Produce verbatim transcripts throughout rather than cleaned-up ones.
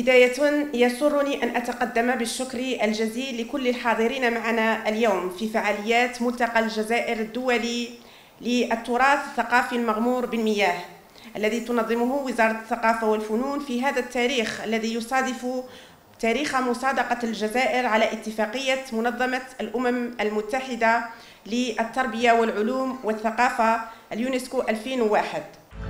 بداية يسرني أن أتقدم بالشكر الجزيل لكل الحاضرين معنا اليوم في فعاليات ملتقى الجزائر الدولي للتراث الثقافي المغمور بالمياه الذي تنظمه وزارة الثقافة والفنون في هذا التاريخ الذي يصادف تاريخ مصادقة الجزائر على اتفاقية منظمة الأمم المتحدة للتربية والعلوم والثقافة اليونسكو ألفين وواحد.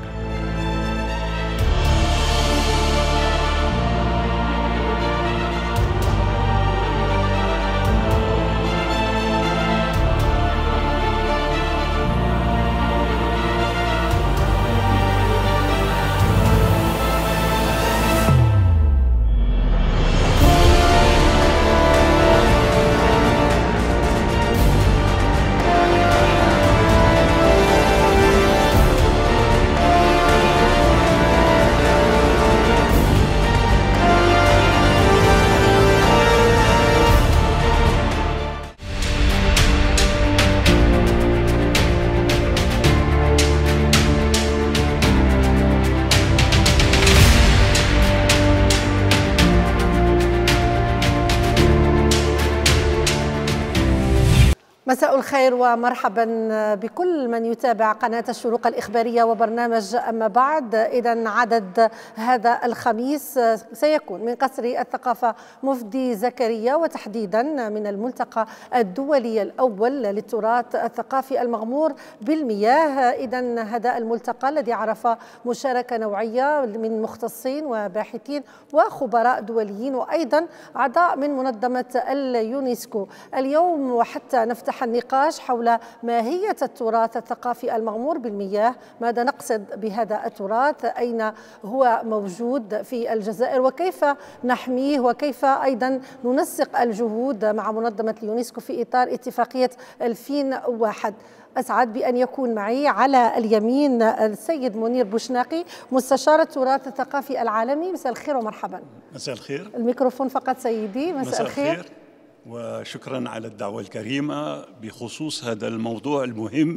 مساء الخير ومرحبا بكل من يتابع قناة الشروق الإخبارية وبرنامج أما بعد. إذن عدد هذا الخميس سيكون من قصر الثقافة مفدي زكريا، وتحديدا من الملتقى الدولي الأول للتراث الثقافي المغمور بالمياه. إذن هذا الملتقى الذي عرف مشاركة نوعية من مختصين وباحثين وخبراء دوليين وأيضا أعضاء من منظمة اليونسكو. اليوم وحتى نفتح النقاش حول ماهية التراث الثقافي المغمور بالمياه، ماذا نقصد بهذا التراث، أين هو موجود في الجزائر، وكيف نحميه، وكيف أيضا ننسق الجهود مع منظمة اليونسكو في إطار اتفاقية ألفين وواحد. أسعد بأن يكون معي على اليمين السيد منير بوشناقي مستشار التراث الثقافي العالمي. مساء الخير ومرحبا. مساء الخير. الميكروفون فقط سيدي. مساء, مساء الخير. الخير وشكرا على الدعوة الكريمة بخصوص هذا الموضوع المهم،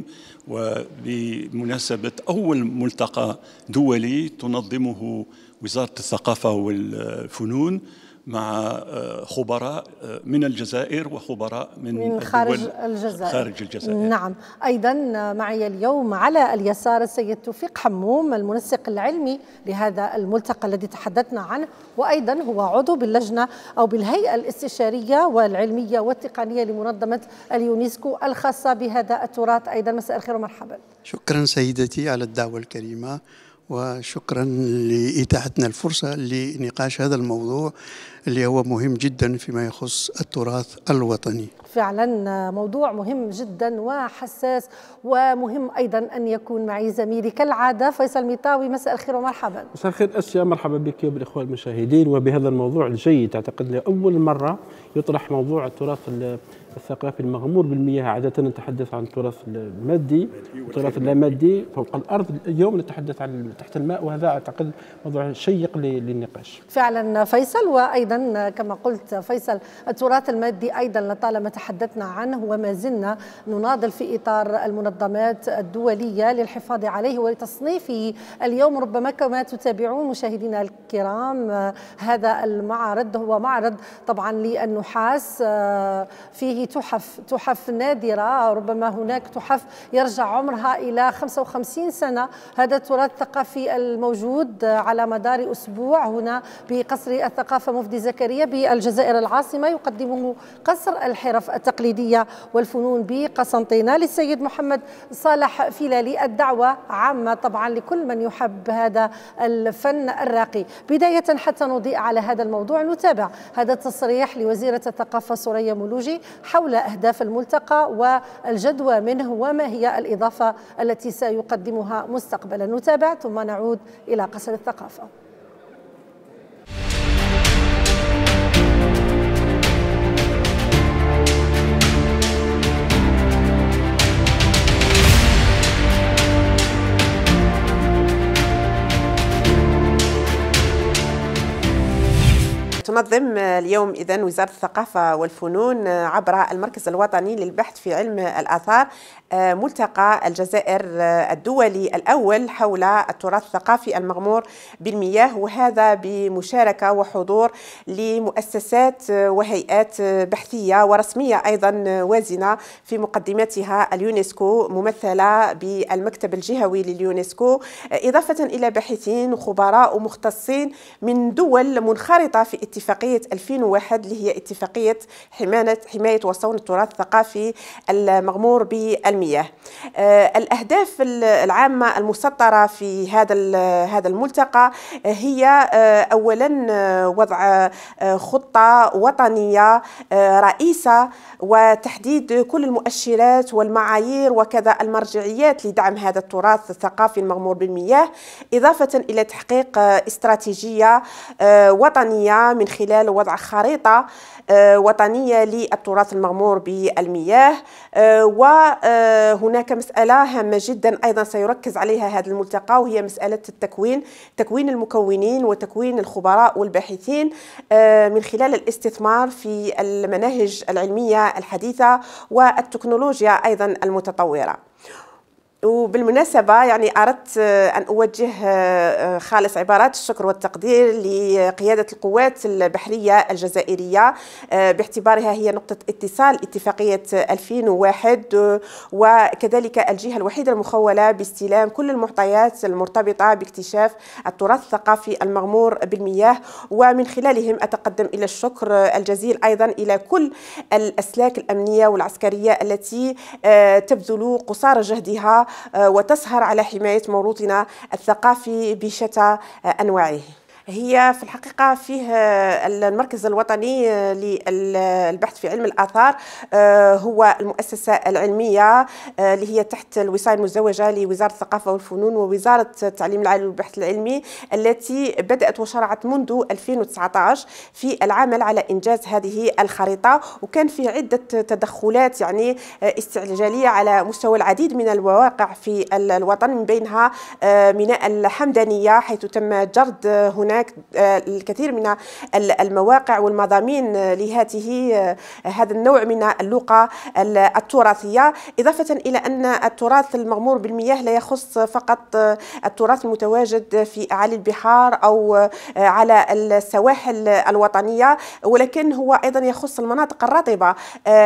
وبمناسبة أول ملتقى دولي تنظمه وزارة الثقافة والفنون مع خبراء من الجزائر وخبراء من, من خارج الجزائر. خارج الجزائر. نعم. أيضا معي اليوم على اليسار السيد توفيق حموم المنسق العلمي لهذا الملتقى الذي تحدثنا عنه، وأيضا هو عضو باللجنة أو بالهيئة الاستشارية والعلمية والتقنية لمنظمة اليونسكو الخاصة بهذا التراث. أيضا مساء الخير ومرحبا. شكرا سيدتي على الدعوة الكريمة، وشكرا لإتاحتنا الفرصة لنقاش هذا الموضوع اللي هو مهم جدا فيما يخص التراث الوطني. فعلا موضوع مهم جدا وحساس، ومهم أيضا أن يكون معي زميلي كالعادة فيصل ميطاوي. مساء الخير ومرحبا. مساء الخير أشياء، مرحبا بك وبالإخوة المشاهدين وبهذا الموضوع الجيد. أعتقد لأول مرة يطرح موضوع التراث الثقافي المغمور بالمياه. عادة نتحدث عن التراث المادي والتراث اللامادي فوق الأرض، اليوم نتحدث عن تحت الماء، وهذا أعتقد موضوع شيق للنقاش. فعلا فيصل. وأيضا كما قلت فيصل، التراث المادي أيضا لطالما تحدثنا عنه وما زلنا نناضل في إطار المنظمات الدولية للحفاظ عليه ولتصنيفه. اليوم ربما كما تتابعون مشاهدينا الكرام هذا المعرض هو معرض طبعا للنحاس، فيه تحف تحف نادرة، ربما هناك تحف يرجع عمرها إلى خمسة وخمسين سنة. هذا التراث الثقافي الموجود على مدار أسبوع هنا بقصر الثقافة مفدي زكريا بالجزائر العاصمة، يقدمه قصر الحرف التقليدية والفنون بقسنطينة للسيد محمد صالح فيلالي. الدعوة عامة طبعا لكل من يحب هذا الفن الراقي. بداية حتى نضيء على هذا الموضوع نتابع هذا التصريح لوزيرة الثقافة سوريا مولوجي حول أهداف الملتقى والجدوى منه وما هي الإضافة التي سيقدمها مستقبلا. نتابع ثم نعود إلى قصر الثقافة. تنظم اليوم إذن وزارة الثقافة والفنون عبر المركز الوطني للبحث في علم الآثار ملتقى الجزائر الدولي الأول حول التراث الثقافي المغمور بالمياه، وهذا بمشاركة وحضور لمؤسسات وهيئات بحثية ورسمية أيضا وازنة، في مقدمتها اليونسكو ممثلة بالمكتب الجهوي لليونسكو، إضافة إلى باحثين وخبراء ومختصين من دول منخرطة في اتفاقية ألفين وواحد اللي هي اتفاقية حماية حماية وصون التراث الثقافي المغمور بالمياه. الأهداف العامة المسطرة في هذا هذا الملتقى هي أولا وضع خطة وطنية رئيسة وتحديد كل المؤشرات والمعايير وكذا المرجعيات لدعم هذا التراث الثقافي المغمور بالمياه، إضافة إلى تحقيق استراتيجية وطنية من خلال وضع خريطة وطنية للتراث المغمور بالمياه. وهناك مسألة هامة جدا أيضا سيركز عليها هذا الملتقى، وهي مسألة التكوين، تكوين المكونين وتكوين الخبراء والباحثين من خلال الاستثمار في المناهج العلمية الحديثة والتكنولوجيا أيضا المتطورة. وبالمناسبة يعني أردت أن أوجه خالص عبارات الشكر والتقدير لقيادة القوات البحرية الجزائرية باعتبارها هي نقطة اتصال اتفاقية ألفين وواحد، وكذلك الجهة الوحيدة المخولة باستلام كل المعطيات المرتبطة باكتشاف التراث الثقافي المغمور بالمياه، ومن خلالهم أتقدم إلى الشكر الجزيل أيضا إلى كل الأسلاك الأمنية والعسكرية التي تبذل قصارى جهدها وتسهر على حماية موروثنا الثقافي بشتى أنواعه. هي في الحقيقة فيه المركز الوطني للبحث في علم الآثار، هو المؤسسة العلمية اللي هي تحت الوصاية المزدوجة لوزارة الثقافة والفنون ووزارة التعليم العالي والبحث العلمي، التي بدأت وشرعت منذ ألفين وتسعة عشر في العمل على إنجاز هذه الخريطة، وكان في عدة تدخلات يعني استعجالية على مستوى العديد من المواقع في الوطن، من بينها ميناء الحمدانية حيث تم جرد هناك الكثير من المواقع والمضامين لهذه هذا النوع من اللغة التراثية، إضافة إلى أن التراث المغمور بالمياه لا يخص فقط التراث المتواجد في أعالي البحار أو على السواحل الوطنية، ولكن هو أيضا يخص المناطق الرطبة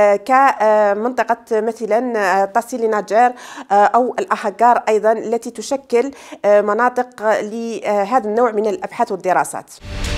كمنطقة مثلا تاسيلي ناجير أو الأحجار أيضا، التي تشكل مناطق لهذا النوع من الأبحاث والدراسات.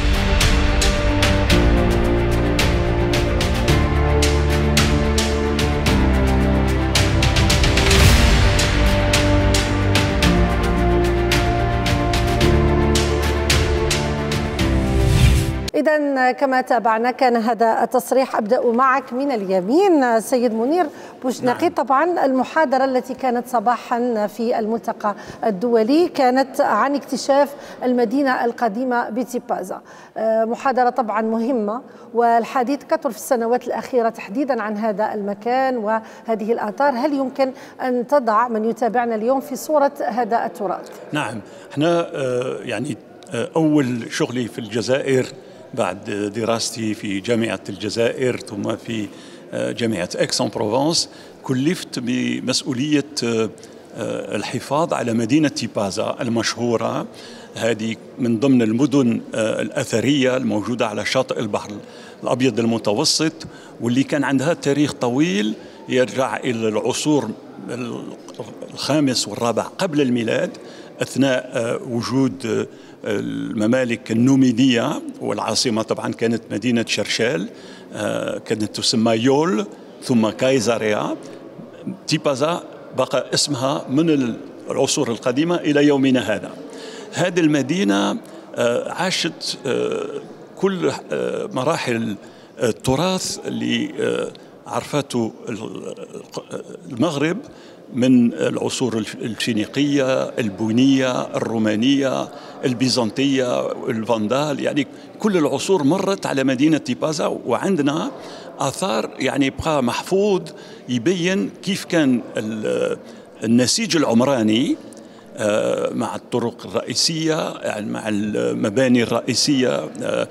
إذا كما تابعنا كان هذا التصريح. أبدأ معك من اليمين سيد منير بوشناقي. نعم. طبعا المحاضرة التي كانت صباحا في الملتقى الدولي كانت عن اكتشاف المدينة القديمة بتيبازا، محاضرة طبعا مهمة، والحديث كثر في السنوات الأخيرة تحديدا عن هذا المكان وهذه الآثار. هل يمكن أن تضع من يتابعنا اليوم في صورة هذا التراث؟ نعم، احنا يعني أول شغلي في الجزائر بعد دراستي في جامعة الجزائر ثم في جامعة اكس-ان-بروفنس كلفت بمسؤولية الحفاظ على مدينة تيبازا المشهورة، هذه من ضمن المدن الأثرية الموجودة على شاطئ البحر الأبيض المتوسط، واللي كان عندها تاريخ طويل يرجع إلى العصور الخامس والرابع قبل الميلاد، أثناء وجود الممالك النوميدية، والعاصمة طبعا كانت مدينة شرشال، كانت تسمى يول ثم كايزاريا. تيبازا بقى اسمها من العصور القديمة إلى يومنا هذا. هذه المدينة عاشت كل مراحل التراث اللي عرفته المغرب من العصور الفينيقية، البونية، الرومانية، البيزنطية، الفاندال، يعني كل العصور مرت على مدينة تيبازا، وعندنا آثار يعني بقى محفوظ يبين كيف كان النسيج العمراني مع الطرق الرئيسية، يعني مع المباني الرئيسية،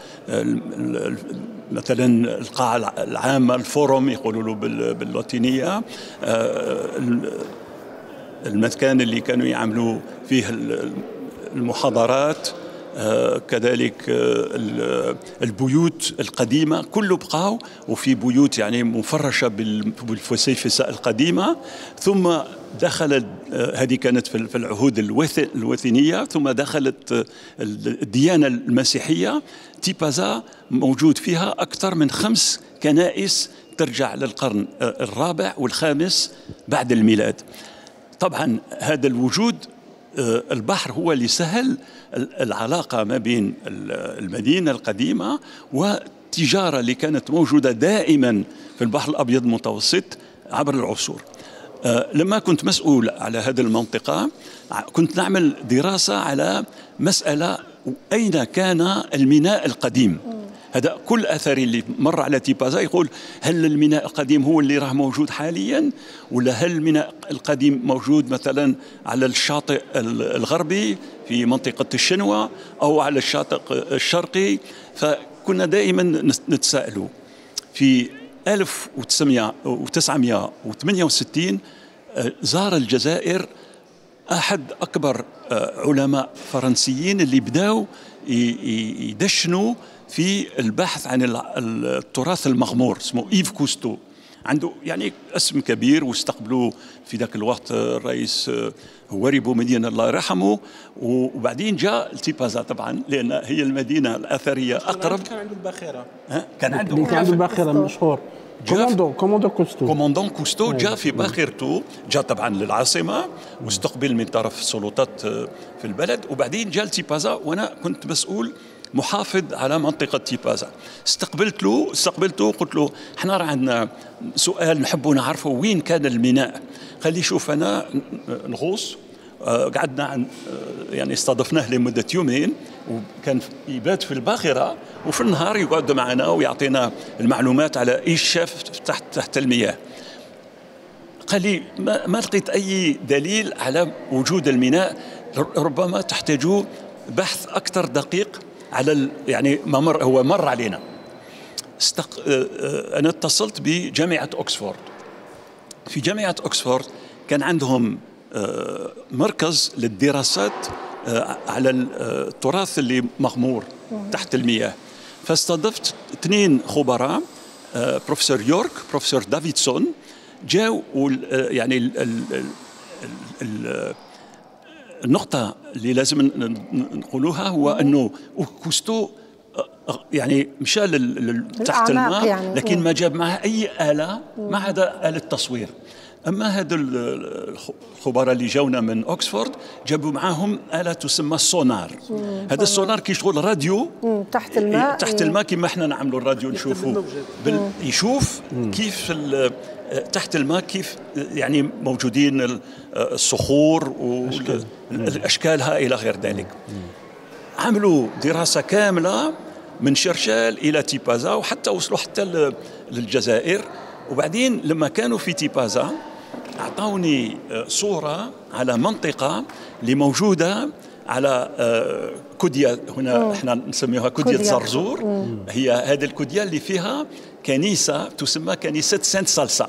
مثلا القاعة العامة، الفورم يقولوا له باللاتينية، المكان اللي كانوا يعملوا فيه المحاضرات، كذلك البيوت القديمة كله بقاو، وفي بيوت يعني مفرشة بالفسيفساء القديمة. ثم دخلت، هذه كانت في العهود الوثنية، ثم دخلت الديانة المسيحية. تيبازا موجود فيها أكثر من خمس كنائس ترجع للقرن الرابع والخامس بعد الميلاد. طبعا هذا الوجود، البحر هو اللي سهل العلاقة ما بين المدينة القديمة والتجارة اللي كانت موجودة دائما في البحر الأبيض المتوسط عبر العصور. لما كنت مسؤول على هذه المنطقة كنت نعمل دراسة على مسألة أين كان الميناء القديم. هذا كل أثري اللي مر على تيبازا يقول هل الميناء القديم هو اللي راه موجود حاليا، ولا هل الميناء القديم موجود مثلا على الشاطئ الغربي في منطقة الشنوة أو على الشاطئ الشرقي. فكنا دائما نتساءلوا. في ألف وتسعمائة وثمانية وستين زار الجزائر أحد أكبر علماء فرنسيين اللي بداوا يدشنوا في البحث عن التراث المغمور، اسمه إيف كوستو. عنده يعني اسم كبير، واستقبلوه في ذاك الوقت الرئيس هواري بومدين الله يرحمه. وبعدين جاء تيبازا طبعا لأن هي المدينة الأثرية أقرب. كان عنده الباخرة، كان عنده كان عنده الباخرة مشهور، كوموندو كوموندو كوستو. كوموندون كوستو جاء في باخرته، جاء طبعا للعاصمة واستقبل من طرف السلطات في البلد. وبعدين جاء تيبازا وأنا كنت مسؤول محافظ على منطقة تيبازا. استقبلت له استقبلته قلت له احنا راه عندنا سؤال نحبوا نعرفه، وين كان الميناء؟ قال لي شوف أنا نغوص. قعدنا عن يعني استضفناه لمدة يومين، وكان يبات في الباخرة، وفي النهار يقعد معنا ويعطينا المعلومات على ايش شاف تحت تحت المياه. قال لي ما, ما لقيت أي دليل على وجود الميناء، ربما تحتاجوا بحث أكثر دقيق على يعني ما مر هو مر علينا. استق... أنا اتصلت بجامعة أكسفورد. في جامعة أكسفورد كان عندهم مركز للدراسات على التراث اللي مغمور تحت المياه. فاستضفت اثنين خبراء، بروفيسور يورك، بروفيسور دافيدسون، جاءوا يعني ال ال ال النقطة اللي لازم نقولوها هو أنه كوستو يعني مشى تحت الماء يعني. لكن ما جاب معه أي آلة ما عدا آلة تصوير. أما هذا الخبراء اللي جاونا من أكسفورد جابوا معاهم آلة تسمى السونار. هذا السونار كيشغل راديو تحت الماء، تحت الماء كما احنا نعملوا الراديو نشوفوه، يشوف كيف تحت الماء كيف يعني موجودين الصخور والأشكالها إلى غير ذلك. عملوا دراسة كاملة من شرشال إلى تيبازا، وحتى وصلوا حتى للجزائر. وبعدين لما كانوا في تيبازا أعطوني صورة على منطقة اللي موجودة على كوديا، هنا احنا نسميها كوديا زرزور. هي هذه الكوديا اللي فيها كنيسة تسمى كنيسة سانت سالسا.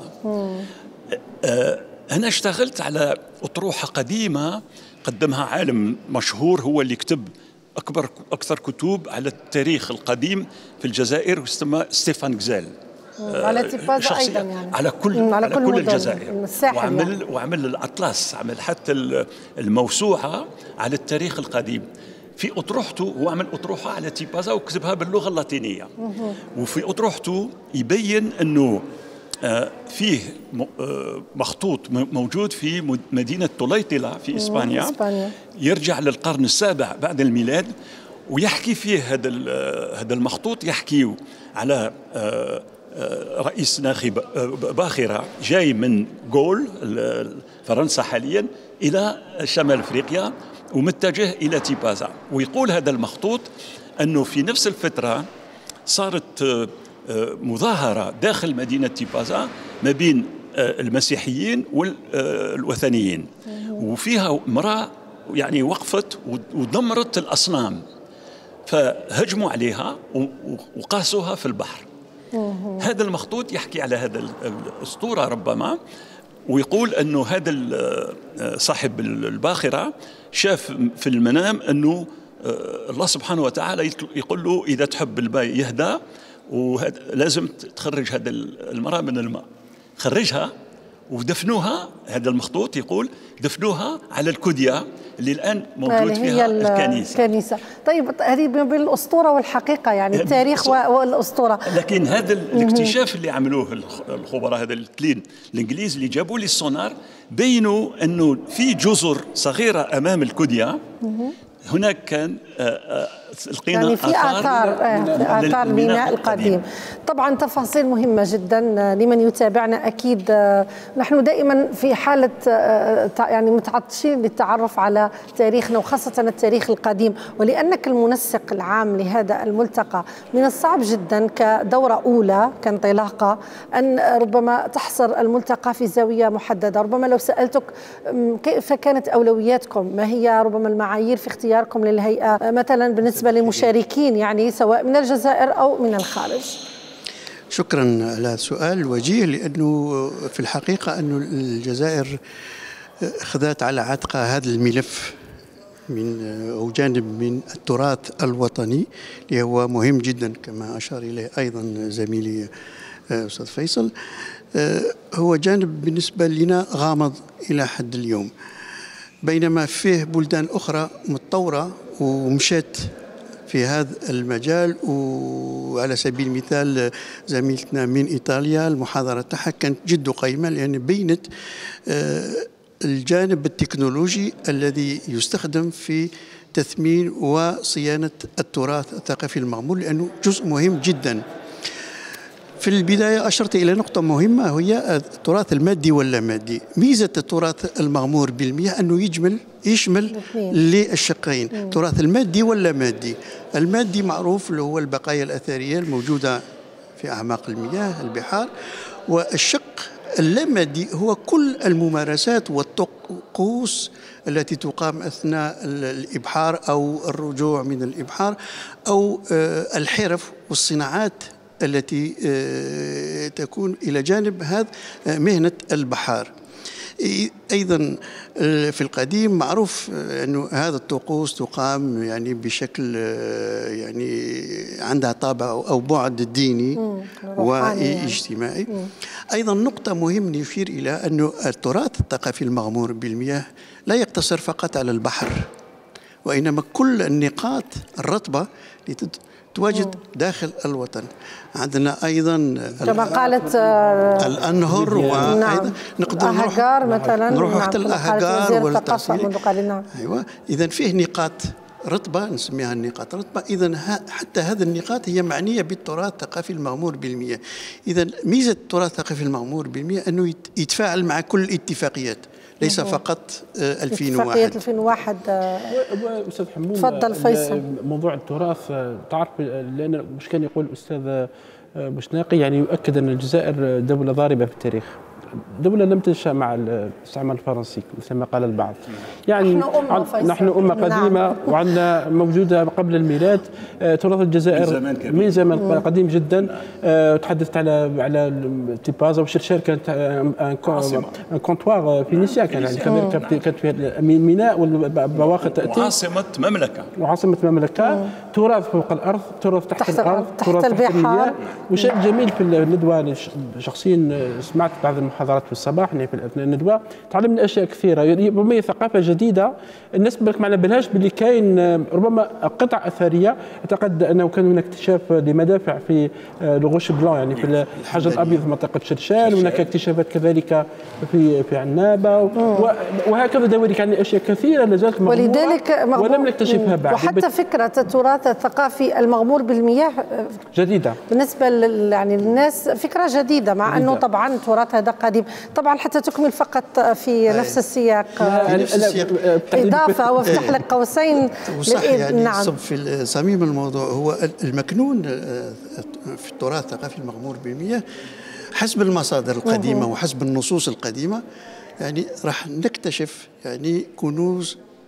أنا اشتغلت على أطروحة قديمة قدمها عالم مشهور هو اللي كتب أكبر أكثر كتب على التاريخ القديم في الجزائر، يسمى ستيفان غزال. على تيبازا أيضا يعني على كل على, على كل, كل الجزائر، وعمل يعني. وعمل الأطلس، عمل حتى الموسوعة على التاريخ القديم. في أطروحته هو عمل أطروحة على تيبازا وكتبها باللغة اللاتينية. وفي أطروحته يبين أنه فيه مخطوط موجود في مدينة طليطلة في إسبانيا, إسبانيا يرجع للقرن السابع بعد الميلاد، ويحكي فيه هذا هذا المخطوط يحكي على رئيس ناخب باخرة جاي من غول فرنسا حاليا إلى شمال أفريقيا ومتجه إلى تيبازا. ويقول هذا المخطوط أنه في نفس الفترة صارت مظاهرة داخل مدينة تيبازا ما بين المسيحيين والوثنيين، وفيها امرأة يعني وقفت ودمرت الأصنام، فهجموا عليها وقاسوها في البحر. هذا المخطوط يحكي على هذا الأسطورة ربما، ويقول أنه هذا صاحب الباخرة شاف في المنام أنه الله سبحانه وتعالى يقول له إذا تحب الماء يهدى ولازم تخرج هذا المرأة من الماء. خرجها ودفنوها. هذا المخطوط يقول دفنوها على الكدية اللي الآن موجود فيها الكنيسة. الكنيسة. طيب هذه بين الأسطورة والحقيقة، يعني التاريخ والأسطورة. لكن هذا الاكتشاف اللي عملوه الخبراء هذا الاثنين الإنجليز اللي جابوا لي السونار، بينوا أنه في جزر صغيرة أمام الكدية هناك كان لقينا يعني في آثار آثار الميناء القديم. طبعا تفاصيل مهمة جدا لمن يتابعنا. أكيد نحن دائما في حالة يعني متعطشين للتعرف على تاريخنا وخاصة التاريخ القديم، ولأنك المنسق العام لهذا الملتقى من الصعب جدا كدورة أولى كانطلاقة أن ربما تحصر الملتقى في زاوية محددة. ربما لو سألتك كيف كانت أولوياتكم، ما هي ربما المعايير في اختياركم للهيئة مثلا بالنسبة للمشاركين، يعني سواء من الجزائر أو من الخارج؟ شكرا على السؤال الوجيه، لأنه في الحقيقة أن الجزائر أخذت على عاتقها هذا الملف من أو جانب من التراث الوطني اللي هو مهم جدا كما أشار إليه أيضا زميلي أستاذ فيصل. هو جانب بالنسبة لنا غامض إلى حد اليوم، بينما فيه بلدان أخرى متطورة ومشت في هذا المجال. وعلى سبيل المثال زميلتنا من إيطاليا المحاضرة تاعها كانت جد قيمة، لأن بينت الجانب التكنولوجي الذي يستخدم في تثمين وصيانة التراث الثقافي المغمور، لأنه جزء مهم جدا. في البداية أشرت إلى نقطة مهمة هي التراث المادي واللامادي. ميزة التراث المغمور بالمياه أنه يجمل يشمل للشقين، التراث المادي واللامادي. المادي معروف اللي هو البقايا الأثرية الموجودة في أعماق المياه البحار، والشق اللامادي هو كل الممارسات والطقوس التي تقام أثناء الإبحار أو الرجوع من الإبحار أو الحرف والصناعات التي تكون إلى جانب هذا مهنة البحار. أيضا في القديم معروف أنه هذا الطقوس تقام يعني بشكل يعني عندها طابع أو بعد ديني واجتماعي. أيضا نقطة مهمة يشير إلى أنه التراث الثقافي المغمور بالمياه لا يقتصر فقط على البحر، وإنما كل النقاط الرطبة تواجد داخل الوطن. عندنا أيضا كما قالت الأنهر، وأيضا نقدر نروح مثلا نروح حتى الأهجار والتصوير. أيوة، إذا فيه نقاط رطبة نسميها النقاط رطبة. إذا حتى هذه النقاط هي معنية بالتراث الثقافي المغمور بالمياه. إذا ميزة التراث الثقافي المغمور بالمياه أنه يتفاعل مع كل الاتفاقيات، ليس فقط ألفين وواحد. اتفاقية ألفين وواحد. أستاذ حموم، تفضل فيصل. موضوع التراث تعرف، لأن مش كان يقول الأستاذ بشناقي يعني يؤكد أن الجزائر دولة ضاربة في التاريخ، دولة لم تنشأ مع الاستعمار الفرنسي مثل ما قال البعض. يعني نحن أمة, نحن أمة قديمة. نعم. وعندنا موجودة قبل الميلاد. تراث الجزائر من زمان, من زمان قديم جدا. تحدثت على على تيبازا وشرشار، كانت ان كونتوار فينيسيا، كان يعني كانت فيها الميناء والبواخر تأتي. وعاصمة مملكة وعاصمة مملكة. تراث فوق الأرض، تراث تحت, تحت الأرض، تحت البحار. وشيء جميل في الندوة، شخصيا سمعت بعض المحاضرات في الصباح يعني في اثناء الندوه، تعلمنا اشياء كثيره. ربما ثقافه جديده الناس بالك ما بالهاش باللي كاين ربما قطع اثريه. اعتقد انه كان هناك اكتشاف لمدافع في لغوش بلان يعني في الحجر الابيض في منطقه شرشال، وهناك اكتشافات كذلك في في عنابه، وهكذا دوري يعني اشياء كثيره لا زالت مغموره ولذلك ولم نكتشفها بعد. وحتى فكره التراث الثقافي المغمور بالمياه جديده بالنسبه يعني للناس، فكره جديده، مع انه طبعا التراث هذا قديم. طبعا حتى تكمل فقط في نفس السياق، نفس السياق إضافة وافتح لك قوسين. وصح يعني نعم. صب في صميم الموضوع هو المكنون في التراث الثقافي المغمور بالمياه حسب المصادر القديمة وحسب النصوص القديمة. يعني راح نكتشف يعني كنوز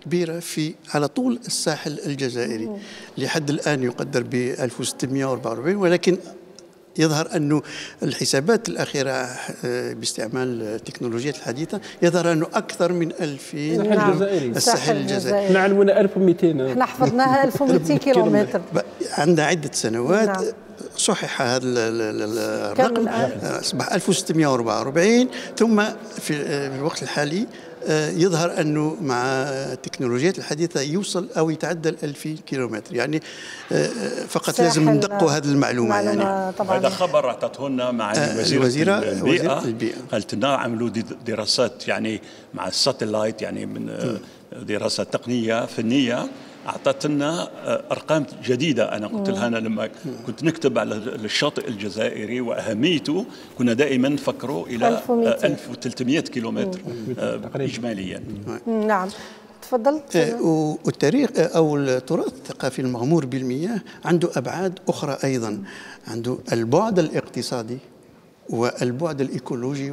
كبيرة في على طول الساحل الجزائري لحد الآن يقدر ب ألف وستمئة وأربعة وأربعين، ولكن يظهر أن الحسابات الأخيرة باستعمال التكنولوجيات الحديثة يظهر أنه أكثر من ألفين. الساحل الجزائري الساحل الجزائري احنا علمونا ألف ومئتين، احنا حفظناها ألف ومئتين كيلومتر. عندنا عدة سنوات نعم. صحح هذا الرقم، أصبح ألف وستمئة وأربعة وأربعين، ثم في الوقت الحالي يظهر أنه مع التكنولوجيات الحديثة يوصل أو يتعدى ألفين كيلومتر، يعني فقط لازم ندقوا هذه المعلومة. يعني هذا خبر أعطته لنا مع وزيرة البيئة، البيئة. قالت لنا عملوا دراسات يعني مع الساتلايت، يعني من دراسات تقنية فنية، أعطت لنا أرقام جديدة. أنا قلت لها أنا لما كنت نكتب على الشاطئ الجزائري وأهميته كنا دائما نفكروا إلى ألف وثلاثمئة كيلومتر إجماليا. نعم تفضلت. والتاريخ أو التراث الثقافي المغمور بالمياه عنده أبعاد أخرى أيضا، عنده البعد الاقتصادي والبعد الإيكولوجي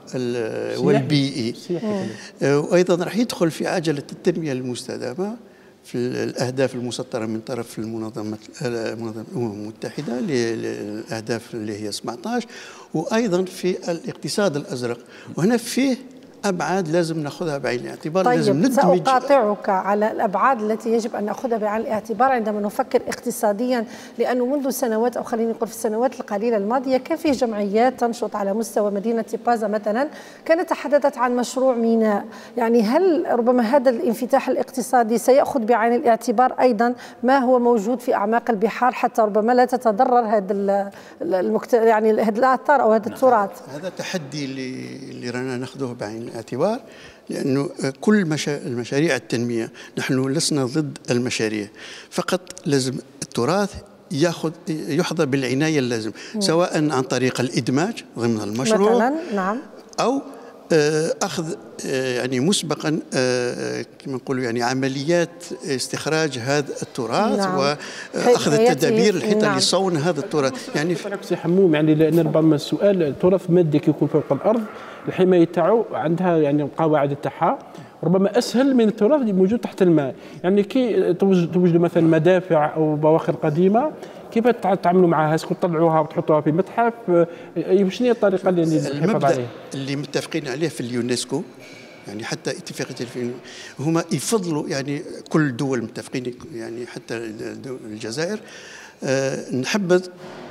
والبيئي، وأيضا راح يدخل في عجلة التنمية المستدامة في الأهداف المسطرة من طرف المنظمة الأمم المتحدة للأهداف اللي هي سبعة عشر، وأيضا في الاقتصاد الأزرق. وهنا فيه أبعاد لازم نأخذها بعين الاعتبار. طيب لازم ندمج. سأقاطعك على الأبعاد التي يجب أن نأخذها بعين الاعتبار عندما نفكر اقتصاديا، لأنه منذ سنوات أو خليني نقول في السنوات القليلة الماضية كان في جمعيات تنشط على مستوى مدينة بازا مثلا كانت تحدثت عن مشروع ميناء. يعني هل ربما هذا الانفتاح الاقتصادي سيأخذ بعين الاعتبار أيضا ما هو موجود في أعماق البحار حتى ربما لا تتضرر هذا المكت... يعني هذا الآثار أو هذا التراث؟ هذا تحدي اللي, اللي رانا ناخذه بعين الاعتبار، لأنه كل مشا... المشاريع التنمية نحن لسنا ضد المشاريع، فقط لازم التراث ياخذ يحظى بالعناية اللازم، سواء عن طريق الإدماج ضمن المشروع مثلا نعم، أو أخذ يعني مسبقا كما نقولوا يعني عمليات استخراج هذا التراث، نعم. وأخذ التدابير الحيطة نعم. لصون هذا التراث. يعني سي حموم، يعني لأن ربما السؤال التراث مادي يكون فوق الأرض الحماية تاعو عندها يعني القواعد تاعها ربما أسهل من التراث اللي موجود تحت الماء. يعني كي توجدوا مثلا مدافع أو بواخر قديمة كيف تعملوا معها؟ اسكو تطلعوها وتحطوها في متحف؟ شنو هي الطريقه اللي نحافظ عليها؟ اللي متفقين عليه في اليونسكو، يعني حتى اتفاقيه الفين هما يفضلوا، يعني كل الدول متفقين، يعني حتى الجزائر أه نحبذ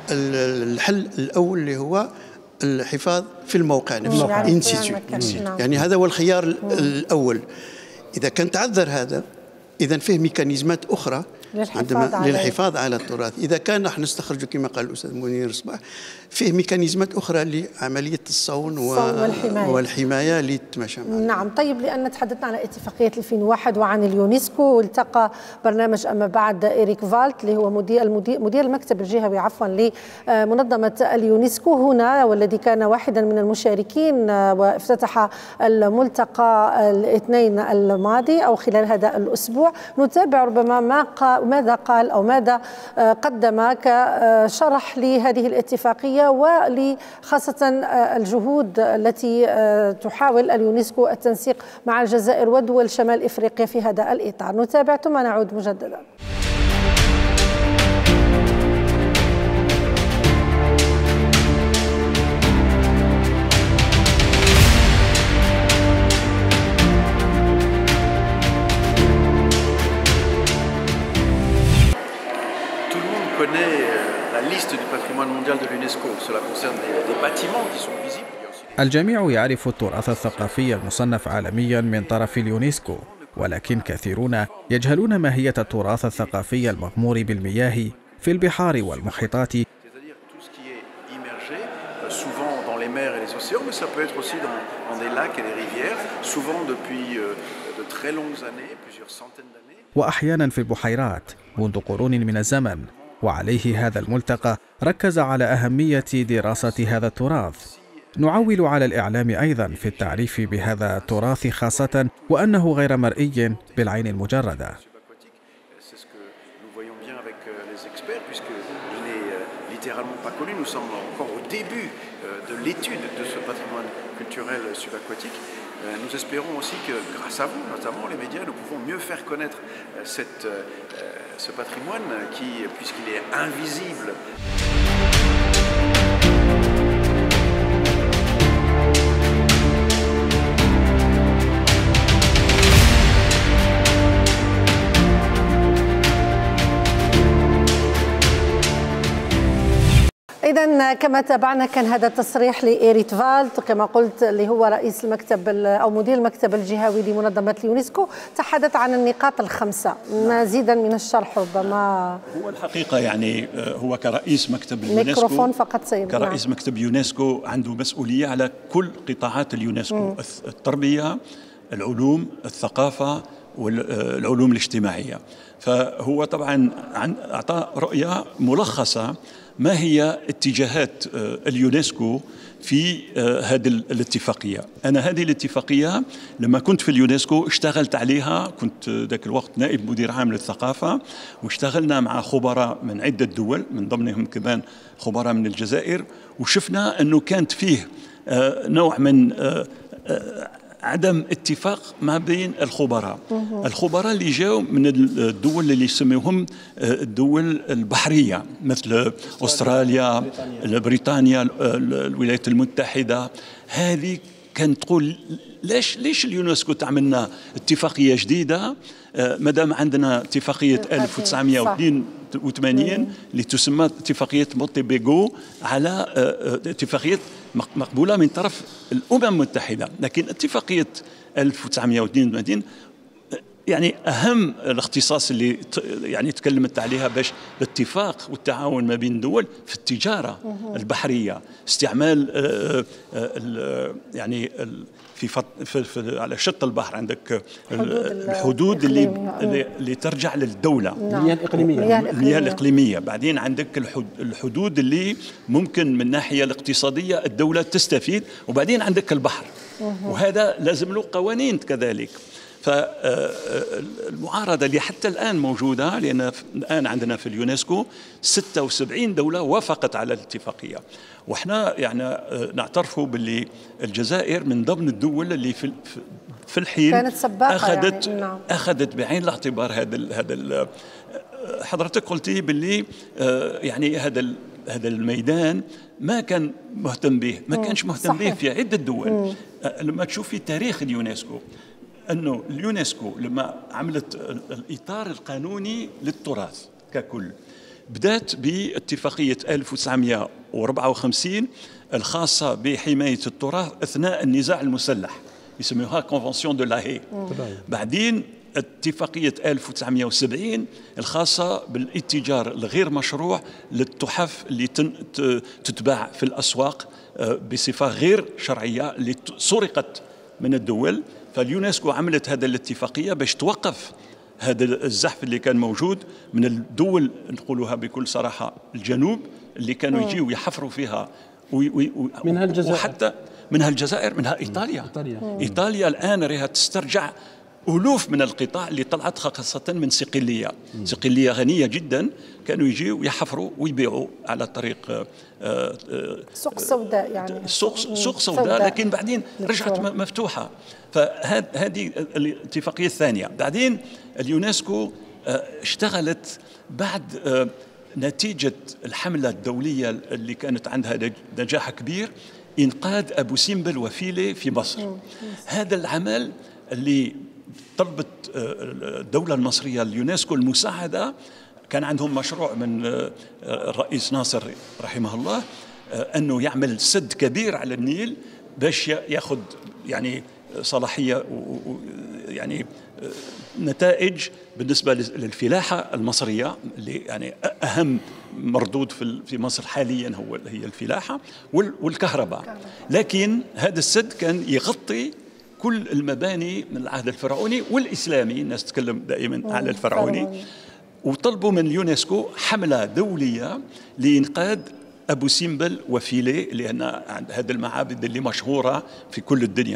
الحل الاول اللي هو الحفاظ في الموقع نفسه، يعني انسيتو. يعني هذا هو الخيار الاول. اذا كان تعذر هذا إذا فيه ميكانيزمات أخرى عندما عليه. للحفاظ على التراث. إذا كان نحن نستخرج كما قال الأستاذ منير صباح، فيه ميكانيزمات أخرى لعملية الصون, الصون والحماية, والحماية للتماشى معها. نعم. طيب لأن تحدثنا عن اتفاقية ألفين وواحد وعن اليونسكو، والتقى برنامج أما بعد إيريك فالت اللي هو مدير المدير, مدير المكتب الجهوي عفوا لمنظمة اليونسكو هنا، والذي كان واحدا من المشاركين وافتتح الملتقى الاثنين الماضي أو خلال هذا الأسبوع. نتابع ربما ما قال ماذا قال أو ماذا قدم كشرح لهذه الاتفاقية ولخاصة الجهود التي تحاول اليونسكو التنسيق مع الجزائر ودول شمال إفريقيا في هذا الإطار. نتابع ثم نعود مجددا. الجميع يعرف التراث الثقافي المصنف عالميا من طرف اليونسكو، ولكن كثيرون يجهلون ماهية التراث الثقافي المغمور بالمياه في البحار والمحيطات، وأحيانا في البحيرات منذ قرون من الزمن. وعليه هذا الملتقى ركز على أهمية دراسة هذا التراث. نعول على الإعلام أيضا في التعريف بهذا التراث خاصة وأنه غير مرئي بالعين المجردة. littéralement pas connu. Nous sommes encore au début de l'étude de ce patrimoine culturel subaquatique. Nous espérons aussi que grâce à vous, notamment les médias, nous pouvons mieux faire connaître cette, ce patrimoine qui, puisqu'il est invisible. إذا كما تابعنا كان هذا التصريح لإيريت فالت كما قلت اللي هو رئيس المكتب أو مدير المكتب الجهوي لمنظمة اليونسكو، تحدث عن النقاط الخمسة. مزيدا من الشرح ربما. هو الحقيقة يعني هو كرئيس مكتب اليونسكو ميكروفون فقط سيد. كرئيس نعم. مكتب يونسكو عنده مسؤولية على كل قطاعات اليونسكو، م. التربية، العلوم، الثقافة والعلوم الاجتماعية. فهو طبعا أعطى رؤية ملخصة ما هي اتجاهات اليونسكو في هذه الاتفاقية. أنا هذه الاتفاقية لما كنت في اليونسكو اشتغلت عليها، كنت ذاك الوقت نائب مدير عام للثقافة، واشتغلنا مع خبراء من عدة دول من ضمنهم كمان خبراء من الجزائر، وشفنا أنه كانت فيه نوع من عدم اتفاق ما بين الخبراء الخبراء اللي جاوا من الدول اللي يسميهم الدول البحرية مثل أستراليا، بريطانيا، الولايات المتحدة. هذه كانت تقول ليش ليش اليونسكو تعملنا اتفاقية جديدة مادام عندنا اتفاقية ألف وتسعمائة واثنين وثمانين اللي تسمى اتفاقية مونتيبيغو على اتفاقية مقبولة من طرف الأمم المتحدة، لكن اتفاقية ألف وتسعمائة واثنين وثمانين يعني أهم الاختصاص اللي يعني تكلمت عليها باش الاتفاق والتعاون ما بين الدول في التجارة البحرية، استعمال يعني في, في, في على شط البحر عندك الحدود اللي اللي ترجع للدولة، المياه الإقليمية المياه الإقليمية. بعدين عندك الحدود اللي ممكن من الناحية الاقتصادية الدولة تستفيد، وبعدين عندك البحر، وهذا لازم له قوانين كذلك. فالمعارضة اللي حتى الآن موجودة، لأن الآن عندنا في اليونسكو ستة وسبعين دولة وافقت على الاتفاقية، وإحنا يعني نعترفوا باللي الجزائر من ضمن الدول اللي في في الحين كانت سباقة أخذت يعني. نعم. أخذت بعين الاعتبار هذا هذا حضرتك قلتي باللي يعني هذا هذا الميدان ما كان مهتم به، ما كانش مهتم به في عدة دول. مم. لما تشوفي تاريخ اليونسكو، أنه اليونسكو لما عملت الإطار القانوني للتراث ككل بدأت باتفاقية ألف وتسعمائة وأربعة وخمسين الخاصة بحماية التراث أثناء النزاع المسلح، يسموها كونفنسيون دو لاهي. بعدين اتفاقية ألف وتسعمائة وسبعين الخاصة بالاتجار الغير مشروع للتحف اللي تتباع في الأسواق بصفة غير شرعية اللي سرقت من الدول. فاليونسكو عملت هذا الاتفاقية باش توقف هذا الزحف اللي كان موجود من الدول، نقولها بكل صراحة الجنوب، اللي كانوا يجيوا يحفروا فيها منها الجزائر، وحتى منها الجزائر، منها إيطاليا. إيطاليا, إيطاليا الآن ريها تسترجع ألوف من القطاع اللي طلعت خاصة من صقلية. صقلية غنية جدا، كانوا يجيوا يحفروا ويبيعوا على طريق سوق سوداء، يعني سوق سوق سوداء، لكن بعدين رجعت مفتوحة. فهذه الاتفاقية الثانية. بعدين اليونسكو اشتغلت بعد نتيجة الحملة الدولية اللي كانت عندها نجاح كبير، إنقاذ أبو سمبل وفيلي في مصر. هذا العمل اللي طلبت الدولة المصرية اليونسكو المساعدة، كان عندهم مشروع من الرئيس ناصر رحمه الله أنه يعمل سد كبير على النيل باش يأخذ يعني صلاحية ويعني نتائج بالنسبة للفلاحة المصرية، اللي يعني أهم مردود في مصر حاليا هو هي الفلاحة والكهرباء. لكن هذا السد كان يغطي كل المباني من العهد الفرعوني والإسلامي، الناس تتكلم دائما على الفرعوني، وطلبوا من اليونسكو حملة دولية لإنقاذ أبو سمبل وفيلي، لأن هذه المعابد اللي مشهورة في كل الدنيا.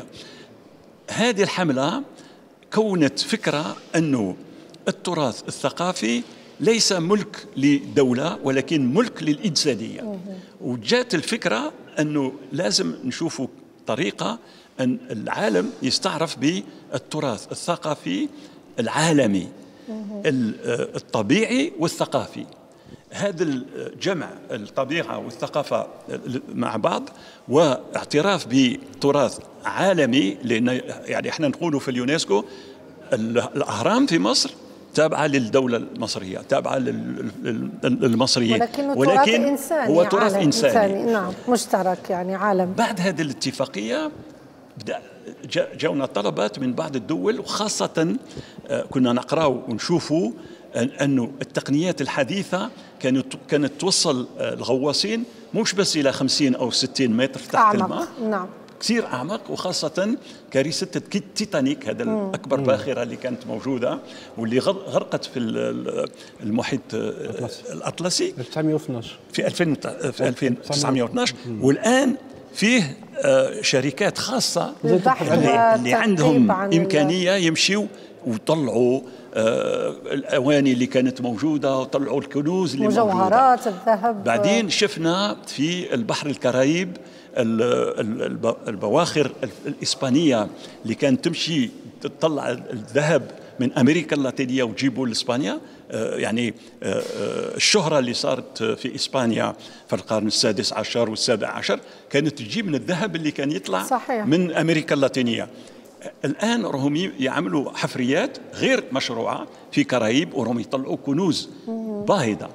هذه الحملة كونت فكرة أنه التراث الثقافي ليس ملك لدولة ولكن ملك للإنسانية. وجات الفكرة أنه لازم نشوفوا طريقة أن العالم يستعرف بالتراث الثقافي العالمي الطبيعي والثقافي. هذا الجمع الطبيعة والثقافة مع بعض واعتراف بتراث عالمي، لأن يعني احنا نقولوا في اليونسكو الأهرام في مصر تابعة للدولة المصرية، تابعة للمصريين، ولكن, ولكن إنساني هو تراث إنساني. إنساني نعم مشترك يعني عالم. بعد هذه الاتفاقية بدأ جاونا طلبات من بعض الدول، وخاصة كنا نقرأ ونشوفوا أن التقنيات الحديثة كانت كانت توصل الغواصين مش بس إلى خمسين أو ستين متر تحت أعمق. الماء، نعم كثير أعمق، وخاصة كارثة التيتانيك، هذا الأكبر باخرة اللي كانت موجودة واللي غرقت في المحيط الأطلسي في ألفين وتسعمائة واثني عشر، والآن فيه شركات خاصة اللي, اللي عندهم إمكانية يمشوا وطلعوا الأواني اللي كانت موجودة وطلعوا الكنوز اللي موجودة، مجوهرات الذهب. بعدين شفنا في البحر الكاريب البواخر الإسبانية اللي كانت تمشي تطلع الذهب من أمريكا اللاتينية وتجيبه لإسبانيا. يعني الشهرة اللي صارت في إسبانيا في القرن السادس عشر والسابع عشر كانت تجيب من الذهب اللي كان يطلع صحيح. من أمريكا اللاتينية. الآن راهم يعملوا حفريات غير مشروعة في كرايب وراهم يطلعوا كنوز باهظة.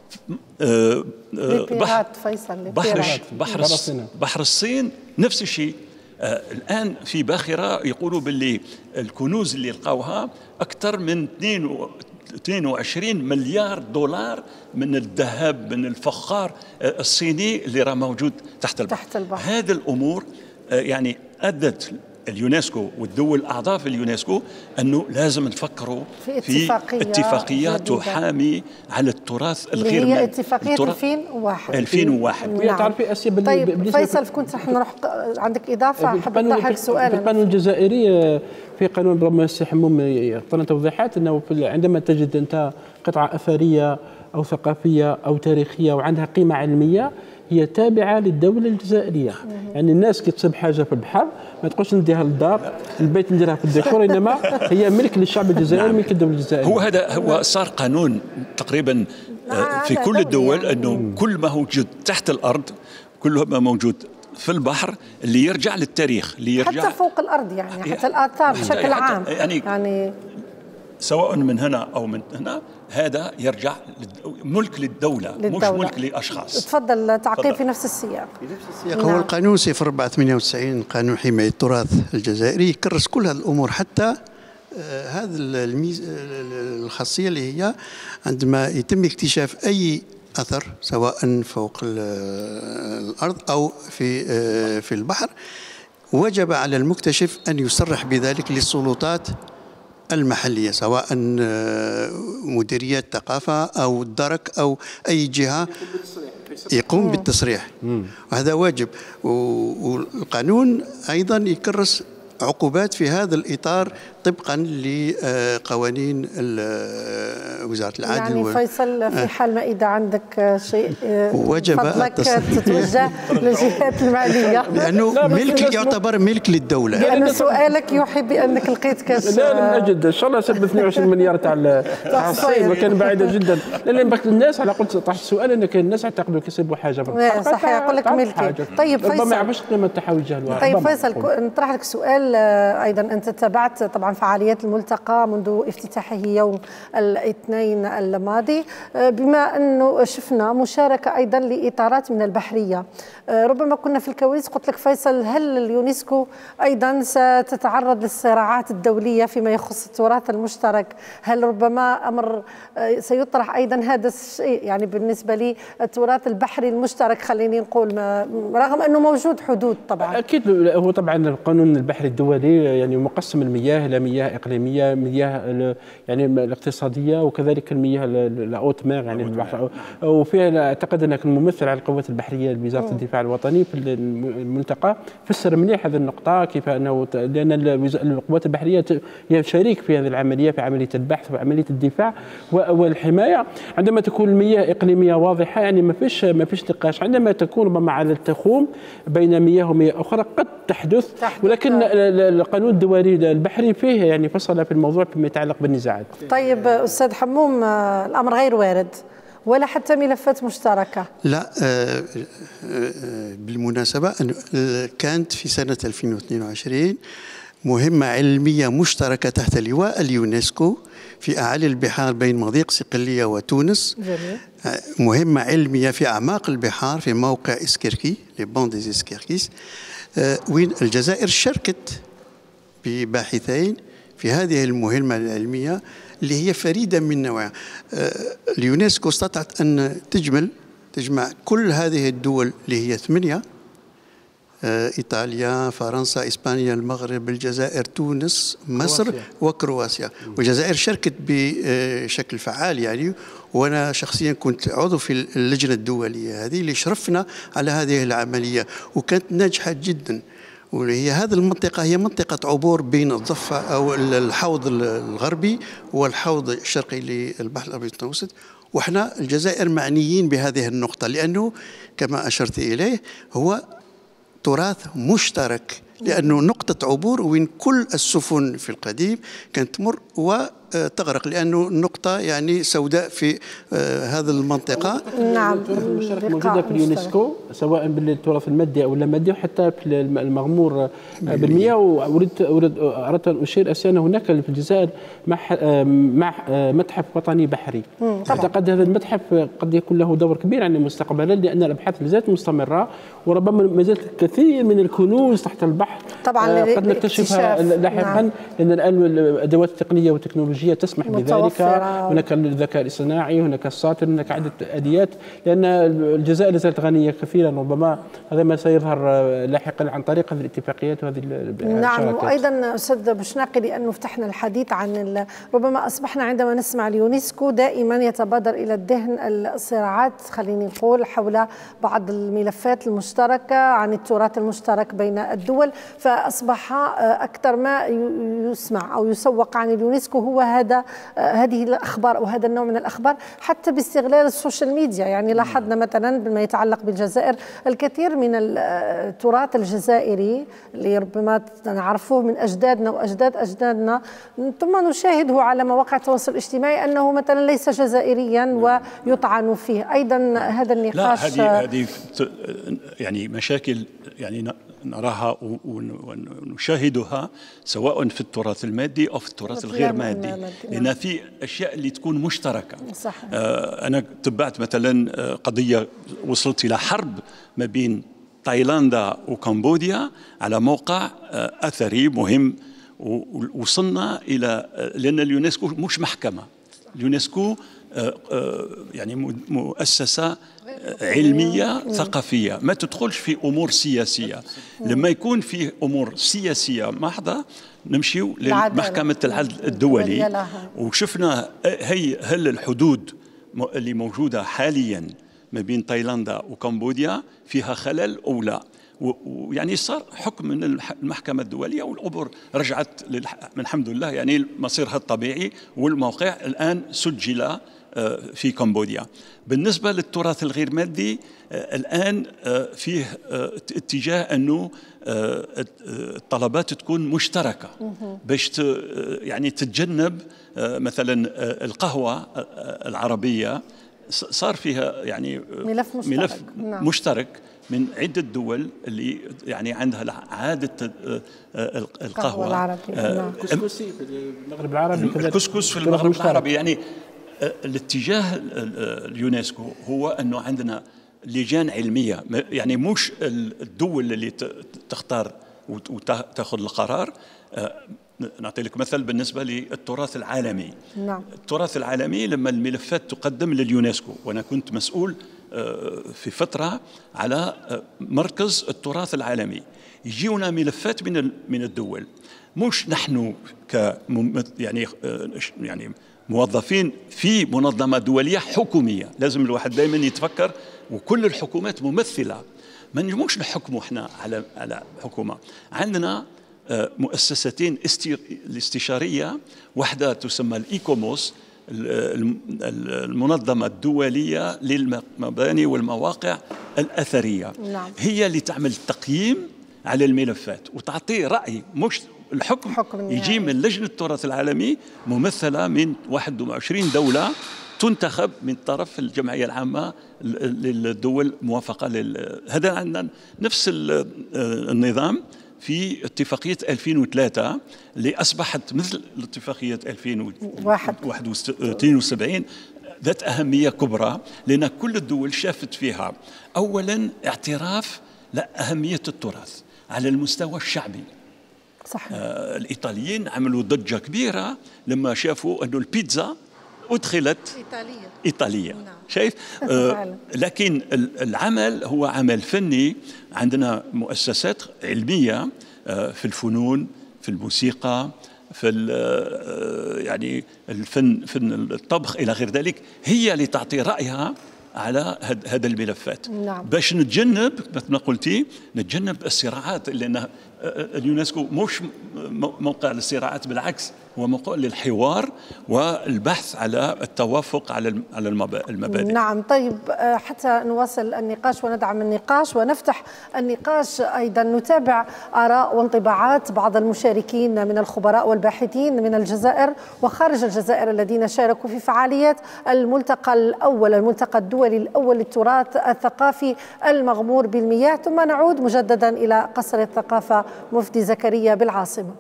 بحر فيصل بحر بحر بحر الصين نفس الشيء. الآن في باخرة يقولوا باللي الكنوز اللي لقاوها أكثر من اثنين وعشرين مليار دولار من الذهب من الفخار الصيني اللي راه موجود تحت البحر. تحت البحر. هذه الأمور يعني أدت اليونسكو والدول الأعضاء في اليونسكو أنه لازم نفكروا في, في اتفاقية اتفاقيات تحامي على التراث الغير اللي هي اتفاقية ألفين وواحد. ألفين وواحد. نعم. تعرفي أسيا طيب فيصل كنت رح نروح عندك إضافة حبيت أطرح سؤال. في القانون الجزائري في قانون ربما السي حموم يعطينا توضيحات أنه عندما تجد أنت قطعة أثرية أو ثقافية أو تاريخية وعندها قيمة علمية هي تابعة للدولة الجزائرية. يعني الناس كي تصيب حاجة في البحر ما تقولش نديها للدار البيت نديرها في الديكور، إنما هي ملك للشعب الجزائري. نعم. ملك الدولة الجزائرية. هو هذا هو صار قانون تقريبا في كل الدول أنه كل ما موجود تحت الأرض كل ما موجود في البحر اللي يرجع للتاريخ اللي يرجع حتى فوق الأرض يعني حتى الآثار بشكل عام يعني, يعني سواء من هنا أو من هنا هذا يرجع ملك للدولة, للدولة مش ملك لأشخاص. تفضل تعقيب في نفس السياق. في نفس السياق. نعم. هو القانون صفر أربعة ثمانية وتسعين قانون حماية التراث الجزائري يكرس كل هذه الأمور، حتى آه هذا الميز الخاصية اللي هي عندما يتم اكتشاف أي أثر سواء فوق الأرض أو في آه في البحر وجب على المكتشف أن يصرح بذلك للسلطات المحلية سواء مديرية الثقافة أو الدرك أو أي جهة يقوم بالتصريح، وهذا واجب. والقانون أيضا يكرس عقوبات في هذا الإطار طبقا لقوانين وزارة العدل. يعني فيصل في حال ما إذا عندك شيء وجب فضلك تتوجه للجهات المعنية لأنه ملك يعتبر ملك للدولة. لأن سؤالك يوحي بأنك لقيت كاس. لا لم أجد إن شاء الله سبب اثنين وعشرين مليار تاع الصين وكان بعيدة جدا. لأن الناس على قلت طرحت السؤال أن كان الناس يعتقدوا كيسبوا حاجة بالحق. صحيح يقول لك ملكي. طيب فيصل ما يعرفش لما التحويج الواحد. طيب فيصل نطرح لك سؤال أيضا. أنت تابعت طبعا فعاليات الملتقى منذ افتتاحه يوم الاثنين الماضي، بما أنه شفنا مشاركة أيضا لإطارات من البحرية. ربما كنا في الكواليس قلت لك فيصل هل اليونسكو أيضا ستتعرض للصراعات الدولية فيما يخص التراث المشترك؟ هل ربما أمر سيطرح أيضا هذا الشيء يعني بالنسبة لي التراث البحري المشترك خليني نقول رغم أنه موجود حدود طبعا؟ أكيد هو طبعا القانون البحري الدولي يعني مقسم المياه إلى مياه اقليميه، مياه يعني الاقتصاديه، وكذلك المياه الاوت مير يعني البحر. وفيها اعتقد انك الممثل على القوات البحريه بوزاره الدفاع الوطني في الملتقى فسر مليح هذه النقطه، كيف انه لان القوات البحريه هي شريك في هذه العمليه، في عمليه البحث وعمليه الدفاع والحمايه. عندما تكون المياه اقليميه واضحه يعني ما فيش ما فيش نقاش. عندما تكون ربما على التخوم بين مياه ومياه اخرى قد تحدث, تحدث ولكن القانون الدولي البحري فيه يعني فصل في الموضوع فيما يتعلق بالنزاعات. طيب استاذ حموم، الامر غير وارد ولا حتى ملفات مشتركه؟ لا، بالمناسبه كانت في سنه ألفين واثنين وعشرين مهمه علميه مشتركه تحت لواء اليونسكو في أعالي البحار بين مضيق صقلية وتونس. جميل. مهمة علمية في أعماق البحار في موقع إسكيركي لبون ديز إسكيركيس، وين الجزائر شاركت بباحثين في هذه المهمة العلمية اللي هي فريدة من نوعها. اليونسكو استطاعت أن تجمل تجمع كل هذه الدول اللي هي ثمانية: إيطاليا، فرنسا، إسبانيا، المغرب، الجزائر، تونس، مصر كرواسيا. وكرواسيا. والجزائر شاركت بشكل فعال يعني، وأنا شخصيا كنت عضو في اللجنة الدولية هذه اللي شرفنا على هذه العملية، وكانت ناجحة جدا. وهي هذه المنطقة هي منطقة عبور بين الضفة أو الحوض الغربي والحوض الشرقي للبحر الأبيض المتوسط، وإحنا الجزائر معنيين بهذه النقطة، لأنه كما أشرت إليه هو تراث مشترك، لأنه نقطة عبور وين كل السفن في القديم كانت تمر وتغرق، لأنه نقطة يعني سوداء في هذه المنطقة. نعم. التراث المشترك موجودة في اليونسكو سواء بالتراث المادي أو اللامادي، وحتى في المغمور بالمياه. وأردت أردت أن أشير أن هناك في الجزائر مع متحف وطني بحري. أعتقد هذا المتحف قد يكون له دور كبير يعني مستقبلا، لأن الأبحاث لازالت مستمرة، وربما ما زالت الكثير من الكنوز تحت البحر طبعا قد نكتشفها لاحقا. نعم. لأن الآن الأدوات التقنية والتكنولوجية تسمح بذلك. هناك الذكاء الصناعي، هناك الساتر، هناك عدة آليات، لأن الجزائر لازالت غنية كثيرا. ربما هذا ما سيظهر لاحقا عن طريق هذه الاتفاقيات وهذه الشراكات. نعم. وأيضا أستاذ بوشناقي، لأنه فتحنا الحديث عن ربما أصبحنا عندما نسمع اليونسكو دائما يتبادر إلى الذهن الصراعات، خليني نقول، حول بعض الملفات المشتركة عن التراث المشترك بين الدول. فأصبح أكثر ما يسمع أو يسوق عن اليونسكو هو هذا هذه الأخبار أو هذا النوع من الأخبار، حتى باستغلال السوشيال ميديا. يعني لاحظنا مثلا بما يتعلق بالجزائر الكثير من التراث الجزائري اللي ربما نعرفوه من أجدادنا وأجداد أجدادنا، ثم نشاهده على مواقع التواصل الاجتماعي أنه مثلا ليس جزائريا ويطعن فيه. أيضا هذا النقاش، لا، هذه هذه يعني مشاكل يعني نراها ونشاهدها سواء في التراث المادي أو في التراث الغير مادي، لأن في أشياء اللي تكون مشتركة. صح. آه أنا تبعت مثلا قضية وصلت إلى حرب ما بين تايلاندا وكمبوديا على موقع آه أثري مهم، ووصلنا إلى لأن اليونسكو مش محكمة، اليونسكو آه آه يعني مؤسسة علمية ثقافية، ما تدخلش في أمور سياسية. لما يكون في أمور سياسية محضة نمشيو لمحكمة العدل الدولي، وشفنا هي هل الحدود اللي موجودة حاليا ما بين تايلاندا وكمبوديا فيها خلل أو لا. ويعني صار حكم من المحكمة الدولية والأمور رجعت من الحمد لله يعني مصيرها الطبيعي، والموقع الآن سجل في كمبوديا. بالنسبة للتراث الغير مادي الآن فيه اتجاه أنه الطلبات تكون مشتركة باش يعني تتجنب مثلا القهوة العربية صار فيها يعني ملف مشترك, ملف مشترك من عدة دول اللي يعني عندها عادة القهوة العربية. الكسكسي في المغرب العربي، الكسكس في المغرب العربي. يعني الاتجاه اليونسكو هو أنه عندنا لجان علمية، يعني مش الدول اللي تختار وتأخذ القرار. نعطي لك مثل بالنسبة للتراث العالمي. نعم. التراث العالمي لما الملفات تقدم لليونسكو، وأنا كنت مسؤول في فترة على مركز التراث العالمي، يجيونا ملفات من من الدول، مش نحن ك يعني يعني موظفين في منظمة دولية حكومية، لازم الواحد دائما يتفكر، وكل الحكومات ممثلة، ما نجموش نحكموا احنا على على حكومة. عندنا مؤسستين الاستشارية، واحدة تسمى الإيكوموس، المنظمة الدولية للمباني والمواقع الأثرية. نعم. هي اللي تعمل تقييم على الملفات وتعطي رأي، مش الحكم حكم يجي من لجنة التراث العالمي ممثلة من واحد وعشرين دولة تنتخب من طرف الجمعية العامة للدول موافقة لل... هذا عندنا نفس النظام في اتفاقية ألفين وثلاثة اللي أصبحت مثل الاتفاقية ألفين وواحد وسبعين ذات أهمية كبرى، لأن كل الدول شافت فيها أولا اعتراف لأهمية التراث على المستوى الشعبي. صحيح. آه الإيطاليين عملوا ضجة كبيرة لما شافوا أن البيتزا أدخلت إيطالية, إيطالية. نعم. شايف؟ آه لكن العمل هو عمل فني. عندنا مؤسسات علمية آه في الفنون، في الموسيقى، في يعني الفن، فن الطبخ إلى غير ذلك، هي اللي تعطي رأيها على هذا الملفات. نعم. باش نتجنب مثل ما قلتي نتجنب الصراعات، لأن اليونسكو مش موقع للصراعات، بالعكس هو موقع للحوار والبحث على التوافق على على المبادئ. نعم. طيب حتى نواصل النقاش وندعم النقاش ونفتح النقاش أيضا، نتابع آراء وانطباعات بعض المشاركين من الخبراء والباحثين من الجزائر وخارج الجزائر الذين شاركوا في فعاليات الملتقى الأول، الملتقى الدولي الأول للتراث الثقافي المغمور بالمياه. ثم نعود مجددا إلى قصر الثقافة مفتي زكريا بالعاصمة.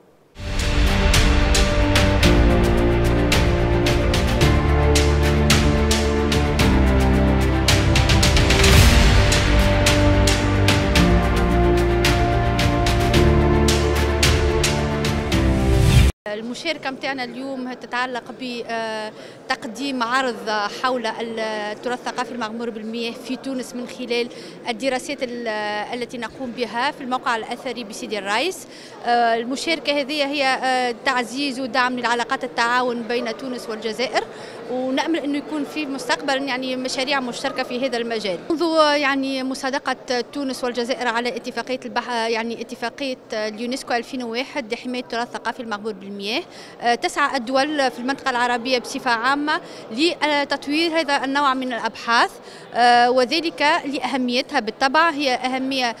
المشاركة متاعنا اليوم تتعلق بتقديم عرض حول التراث الثقافي المغمور بالمياه في تونس من خلال الدراسات التي نقوم بها في الموقع الأثري بسيدي الرايس. المشاركة هذه هي تعزيز ودعم للعلاقات التعاون بين تونس والجزائر، ونأمل أنه يكون في مستقبلا يعني مشاريع مشتركة في هذا المجال. منذ يعني مصادقة تونس والجزائر على اتفاقية البح... يعني اتفاقية اليونسكو ألفين وواحد لحماية التراث الثقافي المغمور بالمياه، تسعى الدول في المنطقة العربية بصفة عامة لتطوير هذا النوع من الأبحاث، وذلك لأهميتها بالطبع. هي أهمية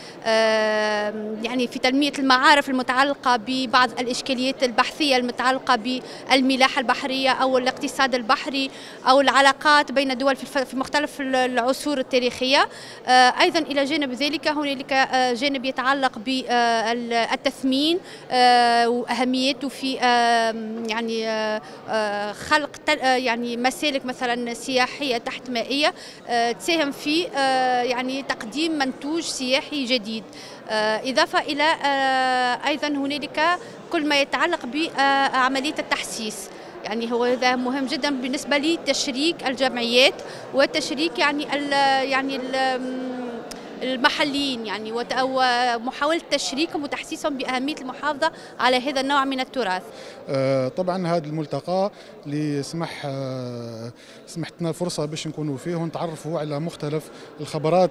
يعني في تنمية المعارف المتعلقة ببعض الإشكاليات البحثية المتعلقة بالملاحة البحرية أو الاقتصاد البحري أو العلاقات بين الدول في مختلف العصور التاريخية. أيضا إلى جانب ذلك هنالك جانب يتعلق بالتثمين وأهميته في يعني خلق يعني مسالك مثلا سياحية تحت مائية تساهم في يعني تقديم منتوج سياحي جديد. إضافة إلى أيضا هنالك كل ما يتعلق بعملية التحسيس، يعني هو هذا مهم جدا بالنسبة لتشريك الجمعيات وتشريك يعني ال يعني ال المحليين يعني ومحاولة تشريكهم وتحسيسهم بأهمية المحافظة على هذا النوع من التراث. طبعا هذا الملتقى اللي سمح سمحت لنا الفرصة باش نكونوا فيه ونتعرفوا على مختلف الخبرات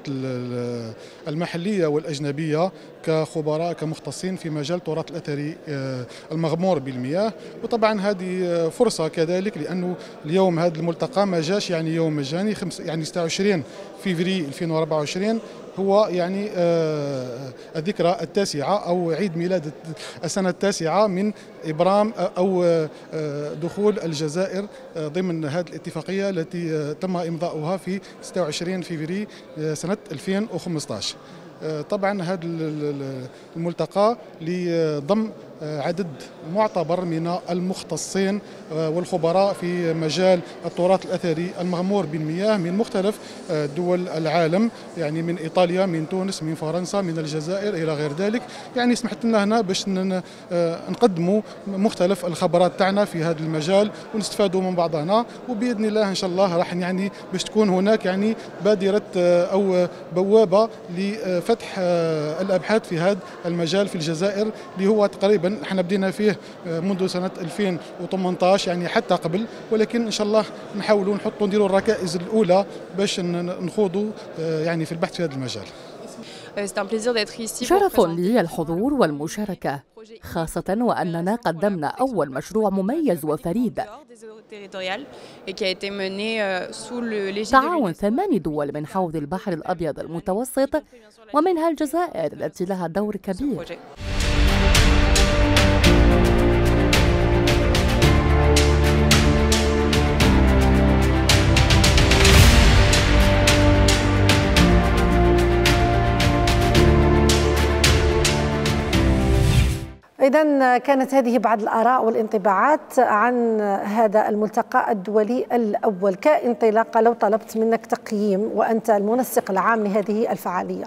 المحلية والأجنبية كخبراء كمختصين في مجال التراث الأثري المغمور بالمياه. وطبعا هذه فرصة كذلك لأنه اليوم هذا الملتقى ما جاش يعني يوم مجاني، يعني ستة وعشرين فبراير ألفين وأربعة وعشرين هو يعني الذكرى التاسعة أو عيد ميلاد السنة التاسعة من إبرام أو دخول الجزائر ضمن هذه الاتفاقية التي تم إمضاؤها في ستة وعشرين فبراير سنة ألفين وخمسة عشر. طبعا هذا الملتقى لضم عدد معتبر من المختصين والخبراء في مجال التراث الأثري المغمور بالمياه من مختلف دول العالم، يعني من إيطاليا، من تونس، من فرنسا، من الجزائر إلى غير ذلك. يعني سمحت لنا هنا باش نقدموا مختلف الخبرات تاعنا في هذا المجال ونستفادوا من بعضنا، وبإذن الله إن شاء الله راح يعني باش تكون هناك يعني بادرة أو بوابة لفتح الأبحاث في هذا المجال في الجزائر اللي هو تقريبا جدا. احنا بدينا فيه منذ سنة ألفين وثمانية عشر يعني حتى قبل، ولكن ان شاء الله نحاولوا نحطوا نديروا الركائز الاولى باش نخوضوا يعني في البحث في هذا المجال. شرف لي الحضور والمشاركة، خاصة وأننا قدمنا أول مشروع مميز وفريد، تعاون ثمان دول من حوض البحر الأبيض المتوسط ومنها الجزائر التي لها دور كبير. إذن كانت هذه بعض الآراء والانطباعات عن هذا الملتقى الدولي الأول. كانطلاقة لو طلبت منك تقييم وأنت المنسق العام لهذه الفعالية.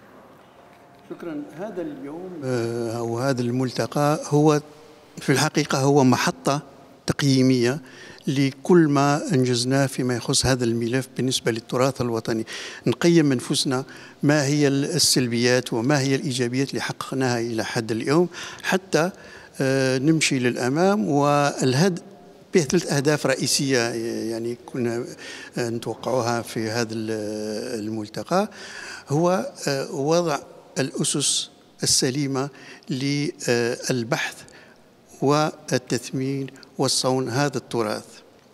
شكرا. هذا اليوم أو هذا الملتقى هو في الحقيقة هو محطة تقييمية لكل ما أنجزناه فيما يخص هذا الملف بالنسبة للتراث الوطني. نقيم أنفسنا ما هي السلبيات وما هي الإيجابيات اللي حققناها إلى حد اليوم حتى نمشي للأمام. والهدف به ثلاث أهداف رئيسية يعني كنا نتوقعها في هذا الملتقى، هو وضع الأسس السليمة للبحث والتثمين والصون هذا التراث.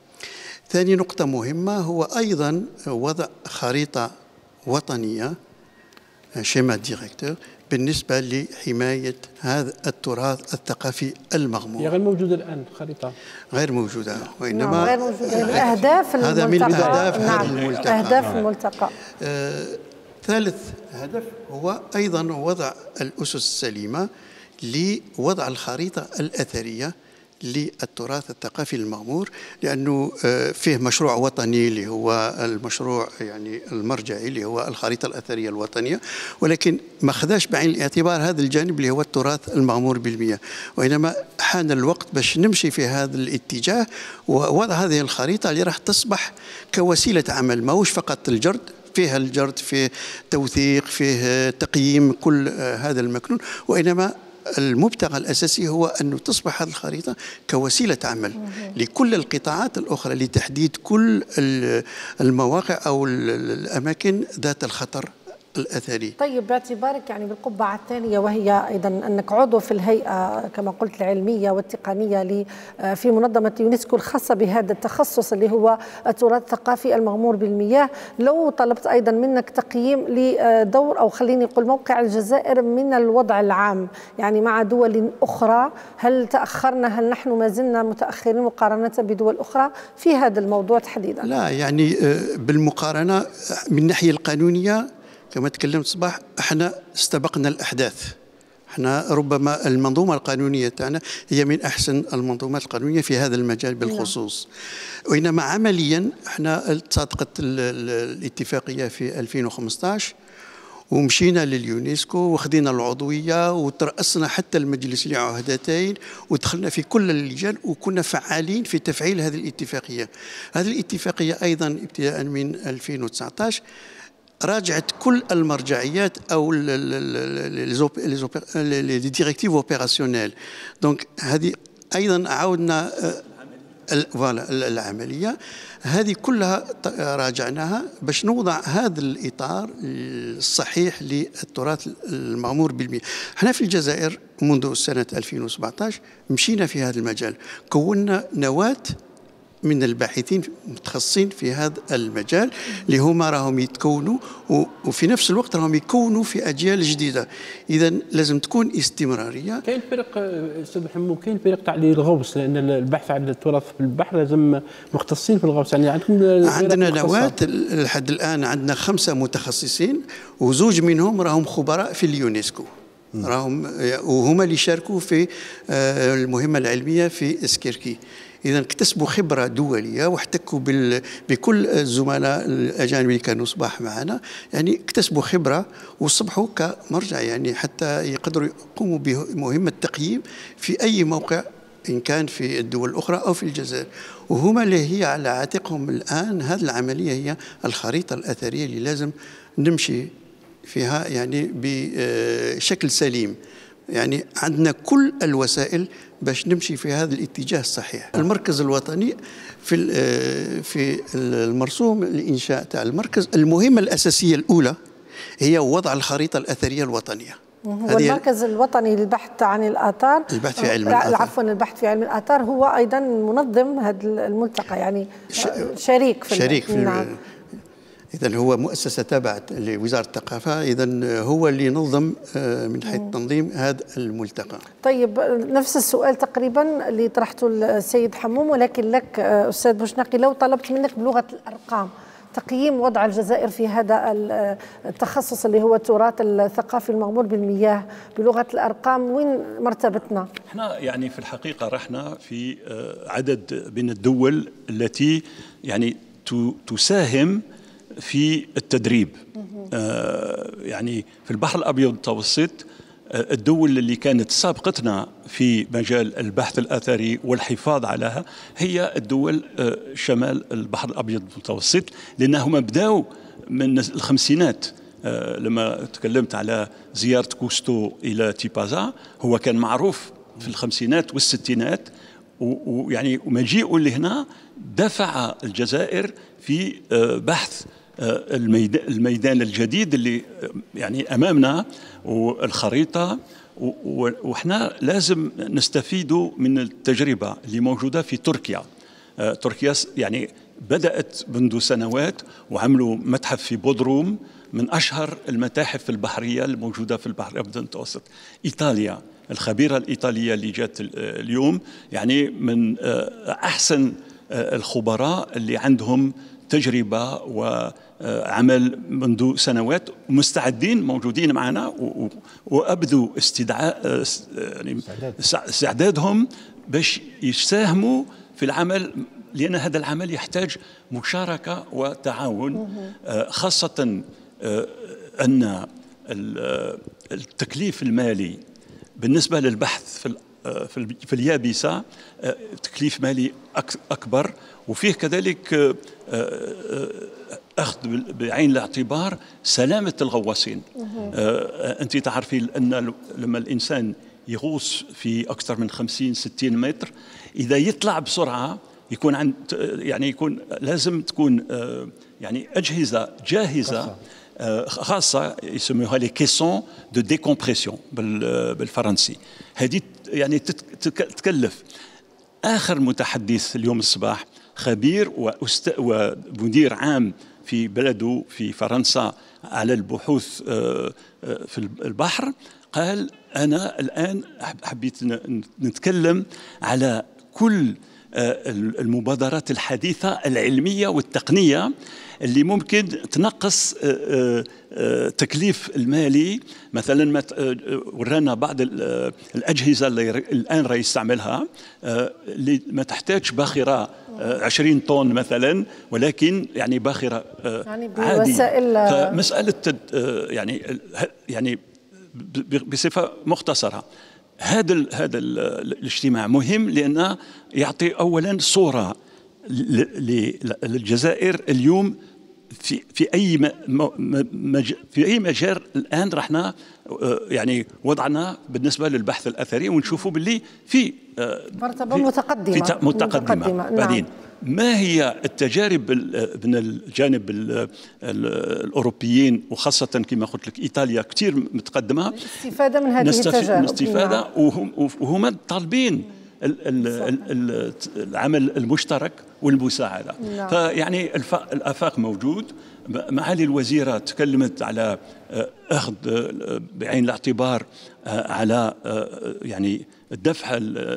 ثاني نقطة مهمة هو أيضا وضع خريطة وطنية شيما ديريكتور بالنسبة لحماية هذا التراث الثقافي المغمور. هي غير موجودة الآن خريطة غير موجودة وإنما نعم غير موجودة. الأهداف هذا من أهداف نعم. هذا الملتقى. أهداف الملتقى. آه ثالث هدف هو أيضا وضع الأسس السليمة لوضع الخريطة الأثرية للتراث الثقافي المغمور، لأنه فيه مشروع وطني اللي هو المشروع يعني المرجعي اللي هو الخريطة الأثرية الوطنية، ولكن ما خذاش بعين الاعتبار هذا الجانب اللي هو التراث المغمور بالمياه. وإنما حان الوقت باش نمشي في هذا الاتجاه ووضع هذه الخريطة اللي راح تصبح كوسيلة عمل، ماهوش فقط الجرد، فيها الجرد، فيه توثيق، فيه تقييم كل هذا المكنون، وإنما المبتغى الأساسي هو أن تصبح هذه الخريطة كوسيلة عمل لكل القطاعات الأخرى لتحديد كل المواقع أو الأماكن ذات الخطر الأثري. طيب باعتبارك يعني بالقبعة الثانية وهي أيضا أنك عضو في الهيئة كما قلت العلمية والتقنية في منظمة يونسكو الخاصة بهذا التخصص اللي هو التراث الثقافي المغمور بالمياه، لو طلبت أيضا منك تقييم لدور أو خليني أقول موقع الجزائر من الوضع العام يعني مع دول أخرى، هل تأخرنا؟ هل نحن ما زلنا متأخرين مقارنة بدول أخرى في هذا الموضوع تحديدا؟ لا يعني بالمقارنة من الناحية القانونية كما تكلمت صباح احنا استبقنا الأحداث. احنا ربما المنظومة القانونية تاعنا هي من أحسن المنظومات القانونية في هذا المجال بالخصوص. وإنما عمليا احنا تصادقت الاتفاقية في ألفين وخمسة عشر ومشينا لليونسكو وخدينا العضوية وترأسنا حتى المجلس لعهدتين ودخلنا في كل اللجان وكنا فعالين في تفعيل هذه الاتفاقية. هذه الاتفاقية أيضا ابتداء من ألفين وتسعة عشر راجعت كل المرجعيات او لي ديريكتيف اوبيراسيونيل. دونك هذه ايضا عاودنا فوالا العمليه هذه كلها راجعناها باش نوضع هذا الاطار الصحيح للتراث المغمور بالمياه. احنا في الجزائر منذ سنه ألفين وسبعة عشر مشينا في هذا المجال، كونا نواه من الباحثين متخصصين في هذا المجال اللي هما راهم يتكونوا وفي نفس الوقت راهم يكونوا في اجيال جديده. اذا لازم تكون استمراريه. كاين فرق استاذ محمود، كاين فرق تاع الغوص، لان البحث عن التراث في البحر لازم مختصين في الغوص. يعني عندكم عندنا نواه لحد الان عندنا خمسه متخصصين وزوج منهم راهم خبراء في اليونسكو راهم وهما اللي شاركوا في المهمه العلميه في اسكيركي. إذا اكتسبوا خبرة دولية واحتكوا بكل الزملاء الأجانب اللي كانوا صباح معنا، يعني اكتسبوا خبرة وصبحوا كمرجع يعني حتى يقدروا يقوموا بمهمة تقييم في أي موقع إن كان في الدول الأخرى أو في الجزائر. وهما اللي هي على عاتقهم الآن هذه العملية هي الخريطة الأثرية اللي لازم نمشي فيها يعني بشكل سليم. يعني عندنا كل الوسائل باش نمشي في هذا الاتجاه الصحيح. المركز الوطني في في المرسوم الانشاء تاع المركز، المهمه الاساسيه الاولى هي وضع الخريطه الاثريه الوطنيه. والمركز الوطني للبحث عن الآثار، البحث في علم الآثار، عفوا البحث في علم الآثار، هو أيضا منظم هذا الملتقى، يعني شريك في شريك في نعم. إذن هو مؤسسة تابعة لوزارة الثقافة، إذن هو اللي نظم من حيث تنظيم هذا الملتقى. طيب نفس السؤال تقريبا اللي طرحته السيد حموم، ولكن لك أستاذ بوشناقي، لو طلبت منك بلغة الأرقام تقييم وضع الجزائر في هذا التخصص اللي هو التراث الثقافي المغمور بالمياه بلغة الأرقام، وين مرتبتنا؟ احنا يعني في الحقيقة رحنا في عدد من الدول التي يعني تساهم في التدريب. آه يعني في البحر الأبيض المتوسط الدول اللي كانت سابقتنا في مجال البحث الأثري والحفاظ عليها هي الدول شمال البحر الأبيض المتوسط، لأنهم بداوا من الخمسينات. لما تكلمت على زيارة كوستو إلى تيبازا، هو كان معروف في الخمسينات والستينات، ويعني مجيئه لهنا دفع الجزائر في بحث الميدان الجديد اللي يعني أمامنا والخريطة، وإحنا لازم نستفيدوا من التجربة اللي موجودة في تركيا. تركيا يعني بدأت منذ سنوات وعملوا متحف في بودروم من أشهر المتاحف البحرية الموجودة في البحر الأبيض المتوسط. إيطاليا، الخبيرة الإيطالية اللي جات اليوم يعني من أحسن الخبراء اللي عندهم تجربة وعمل منذ سنوات، ومستعدين موجودين معنا وأبدوا استدعاء يعني استعدادهم باش يساهموا في العمل، لأن هذا العمل يحتاج مشاركة وتعاون، خاصة أن التكليف المالي بالنسبة للبحث في في اليابسة تكليف مالي أكبر، وفيه كذلك أخذ بعين الاعتبار سلامة الغواصين. أنت تعرفين أن لما الإنسان يغوص في أكثر من خمسين ستين متر، إذا يطلع بسرعة يكون عند يعني يكون لازم تكون يعني أجهزة جاهزة خاصة يسموها لي كيسون دو ديكومبريسيون بالفرنسي. هذه يعني تكلف. آخر متحدث اليوم الصباح خبير ومدير عام في بلده في فرنسا على البحوث في البحر قال أنا الآن حبيت نتكلم على كل المبادرات الحديثة العلمية والتقنية اللي ممكن تنقص تكليف المالي. مثلا ورانا بعض الأجهزة اللي الآن راه يستعملها اللي ما تحتاج باخرة عشرين طن مثلا، ولكن يعني باخرة يعني عادية. فمسألة يعني يعني بصفة مختصرة هذا ال هذا ال الاجتماع مهم، لأنه يعطي أولا صورة للجزائر اليوم في في أي مج في أي مجال الآن رحنا يعني وضعنا بالنسبة للبحث الأثري، ونشوفوا باللي في مرتبة متقدمة في متقدمة, متقدمة. بعدين نعم. ما هي التجارب من الجانب الأوروبيين، وخاصة كما قلت لك إيطاليا كثير متقدمة، الاستفادة من هذه التجارب، الاستفادة وهم وهم طالبين العمل المشترك والمساعدة. نعم. فيعني الآفاق موجود. معالي الوزيرة تكلمت على أخذ بعين الاعتبار على يعني الدفع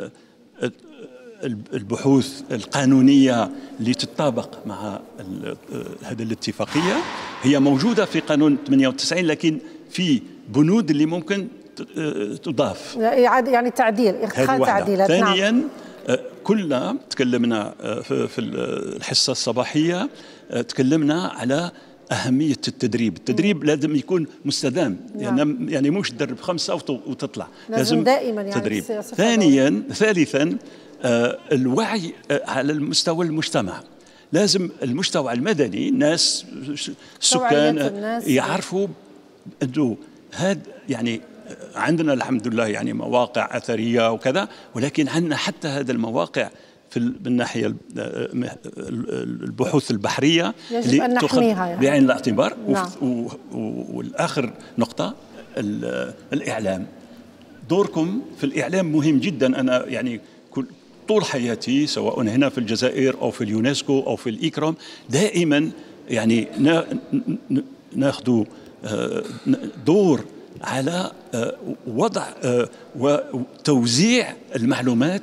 البحوث القانونية اللي تتطابق مع هذه الاتفاقية. هي موجودة في قانون ثمانية وتسعين، لكن في بنود اللي ممكن تضاف، يعني تعديل إدخال تعديلات. ثانيا نعم. كلنا تكلمنا في الحصة الصباحية تكلمنا على أهمية التدريب. التدريب لازم يكون مستدام، نعم. يعني يعني مش تدرب خمسة وتطلع، لازم, لازم دائما يعني تدريب. ثانيا ثالثا الوعي على المستوى المجتمع. لازم المجتمع المدني، الناس السكان يعرفوا أنه هذا يعني عندنا الحمد لله يعني مواقع أثرية وكذا، ولكن عندنا حتى هذا المواقع في الناحية البحوث البحرية يجب أن نحميها يعني. بعين الاعتبار. نعم. والآخر نقطة الإعلام، دوركم في الإعلام مهم جدا. أنا يعني طول حياتي سواء هنا في الجزائر أو في اليونسكو أو في الإكرام دائما يعني ناخذ دور على وضع وتوزيع المعلومات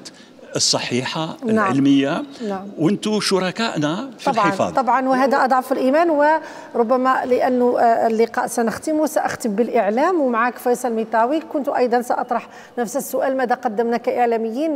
الصحيحة نعم. العلمية. نعم. وانتم شركائنا في طبعا الحفاظ. طبعا وهذا أضعف الإيمان. وربما لأنه اللقاء سنختمه سأختم بالإعلام ومعك فيصل ميطاوي، كنت أيضا سأطرح نفس السؤال: ماذا قدمنا كإعلاميين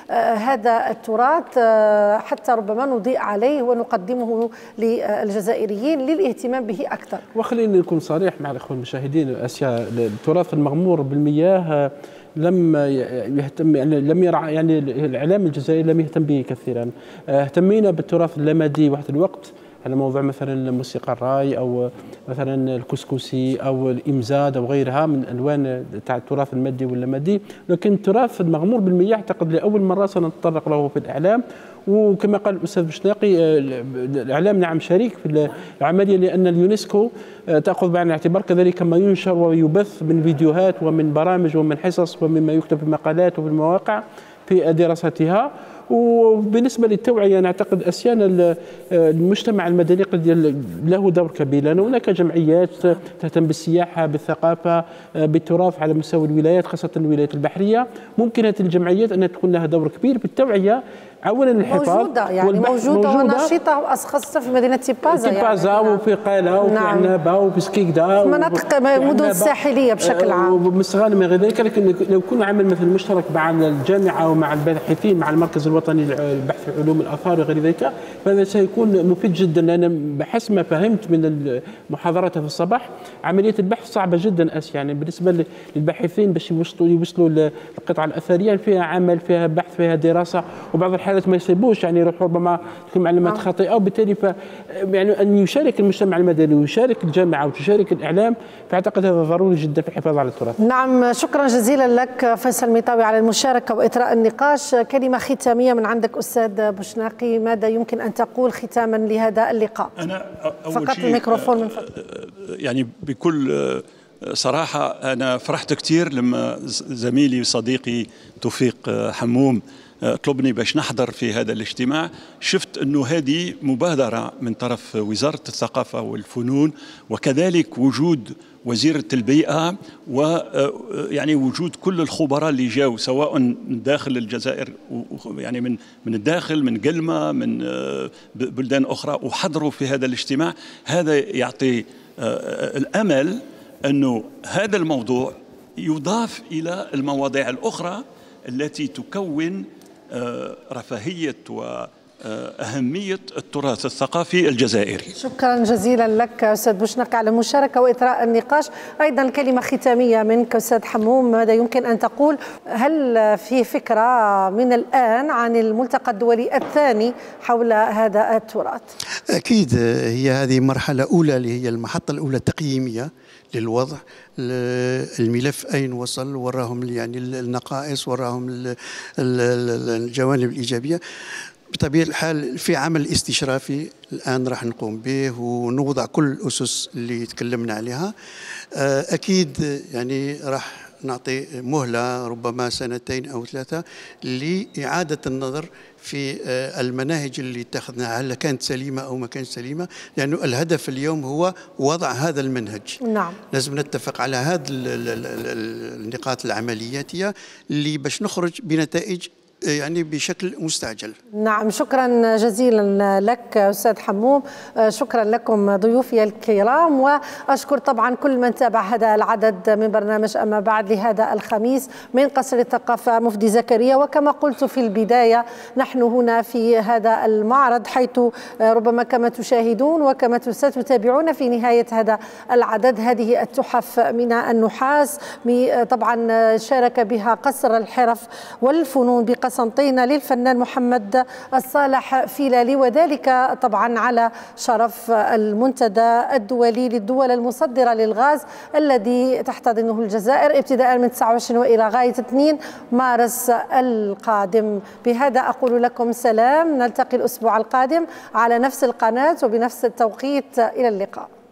لهذا التراث حتى ربما نضيء عليه ونقدمه للجزائريين للاهتمام به أكثر؟ وخليني نكون صريح مع الأخوة المشاهدين، أسيا التراث المغمور بالمياه لم يهتم يعني لم يرعى يعني الإعلام الجزائري لم يهتم به كثيرا. اهتمينا بالتراث اللمدي واحد الوقت على موضوع مثلا موسيقى الراي او مثلا الكسكسي او الامزاد او غيرها من الوان تاع التراث المادي واللمدي، لكن التراث المغمور بالمياه اعتقد لاول مره سنتطرق له في الاعلام. وكما قال الاستاذ بشناقي الاعلام نعم شريك في العمليه، لان اليونسكو تاخذ بعين الاعتبار كذلك ما ينشر ويبث من فيديوهات ومن برامج ومن حصص ومما يكتب في المقالات وفي المواقع في دراستها. وبالنسبه للتوعيه نعتقد اسيان المجتمع المدني قد له دور كبير، لان هناك جمعيات تهتم بالسياحه بالثقافه بالتراث على مستوى الولايات خاصه الولايات البحريه. ممكن هذه الجمعيات ان تكون لها دور كبير بالتوعيه اولا الحفاظ موجوده يعني موجوده ونشيطه خاصه في مدينه تيبازا تيبازا يعني وفي قاله وفي نعم. عنابه وفي سكيكدا في مناطق مدن الساحليه بشكل عام ومستغانم من غير ذلك. لكن لو كنا عمل مثل مشترك مع الجامعه ومع الباحثين مع المركز الوطني للبحث في علوم الاثار وغير ذلك فهذا سيكون مفيد جدا. لان بحسب ما فهمت من محاضرته في الصباح عمليه البحث صعبه جدا أس يعني بالنسبه للباحثين باش يوصلوا يوصلوا للقطعه الاثريه فيها عمل فيها بحث فيها دراسه، وبعض الحالات ما يصيبوش يعني يروحوا ربما تكون معلومات خاطئه، وبالتالي ف يعني ان يشارك المجتمع المدني ويشارك الجامعه وتشارك الاعلام، فاعتقد هذا ضروري جدا في الحفاظ على التراث. نعم شكرا جزيلا لك فيصل ميطاوي على المشاركه واثراء النقاش. كلمه ختاميه من عندك استاذ بشناقي، ماذا يمكن ان تقول ختاما لهذا اللقاء؟ انا أول فقط شيء الميكروفون من فضلك. يعني بكل صراحه انا فرحت كثير لما زميلي وصديقي توفيق حموم طلبني باش نحضر في هذا الاجتماع. شفت انه هذه مبادره من طرف وزاره الثقافه والفنون، وكذلك وجود وزيرة البيئة ويعني وجود كل الخبراء اللي جاوا سواء داخل الجزائر يعني من من الداخل من قلمة من بلدان أخرى وحضروا في هذا الاجتماع. هذا يعطي الأمل أنه هذا الموضوع يضاف إلى المواضيع الأخرى التي تكون رفاهية و أهمية التراث الثقافي الجزائري. شكرا جزيلا لك أستاذ بشناقي على المشاركة وإثراء النقاش. أيضا كلمة ختامية منك أستاذ حموم، ماذا يمكن أن تقول؟ هل في فكرة من الآن عن الملتقى الدولي الثاني حول هذا التراث؟ أكيد هي هذه مرحلة أولى اللي هي المحطة الأولى التقييمية للوضع. الملف أين وصل، وراهم يعني النقائص، وراهم الجوانب الإيجابية. بطبيعة الحال في عمل استشرافي الآن راح نقوم به ونوضع كل الأسس اللي تكلمنا عليها. أكيد يعني راح نعطي مهلة ربما سنتين أو ثلاثة لإعادة النظر في المناهج اللي اتخذناها، هل كانت سليمة أو ما كانت سليمة، لأنه الهدف اليوم هو وضع هذا المنهج. نعم. لازم نتفق على هذه النقاط العملياتية اللي باش نخرج بنتائج يعني بشكل مستعجل. نعم شكرا جزيلا لك أستاذ حموم، شكرا لكم ضيوفي الكرام، وأشكر طبعا كل من تابع هذا العدد من برنامج أما بعد لهذا الخميس من قصر الثقافة مفدي زكريا. وكما قلت في البداية نحن هنا في هذا المعرض حيث ربما كما تشاهدون وكما ستتابعون في نهاية هذا العدد هذه التحف من النحاس طبعا شارك بها قصر الحرف والفنون بقصر قسنطينة للفنان محمد الصالح فيلالي، وذلك طبعا على شرف المنتدى الدولي للدول المصدرة للغاز الذي تحتضنه الجزائر ابتداء من تسعة وعشرين وإلى غاية اثنين مارس القادم. بهذا أقول لكم سلام، نلتقي الأسبوع القادم على نفس القناة وبنفس التوقيت، إلى اللقاء.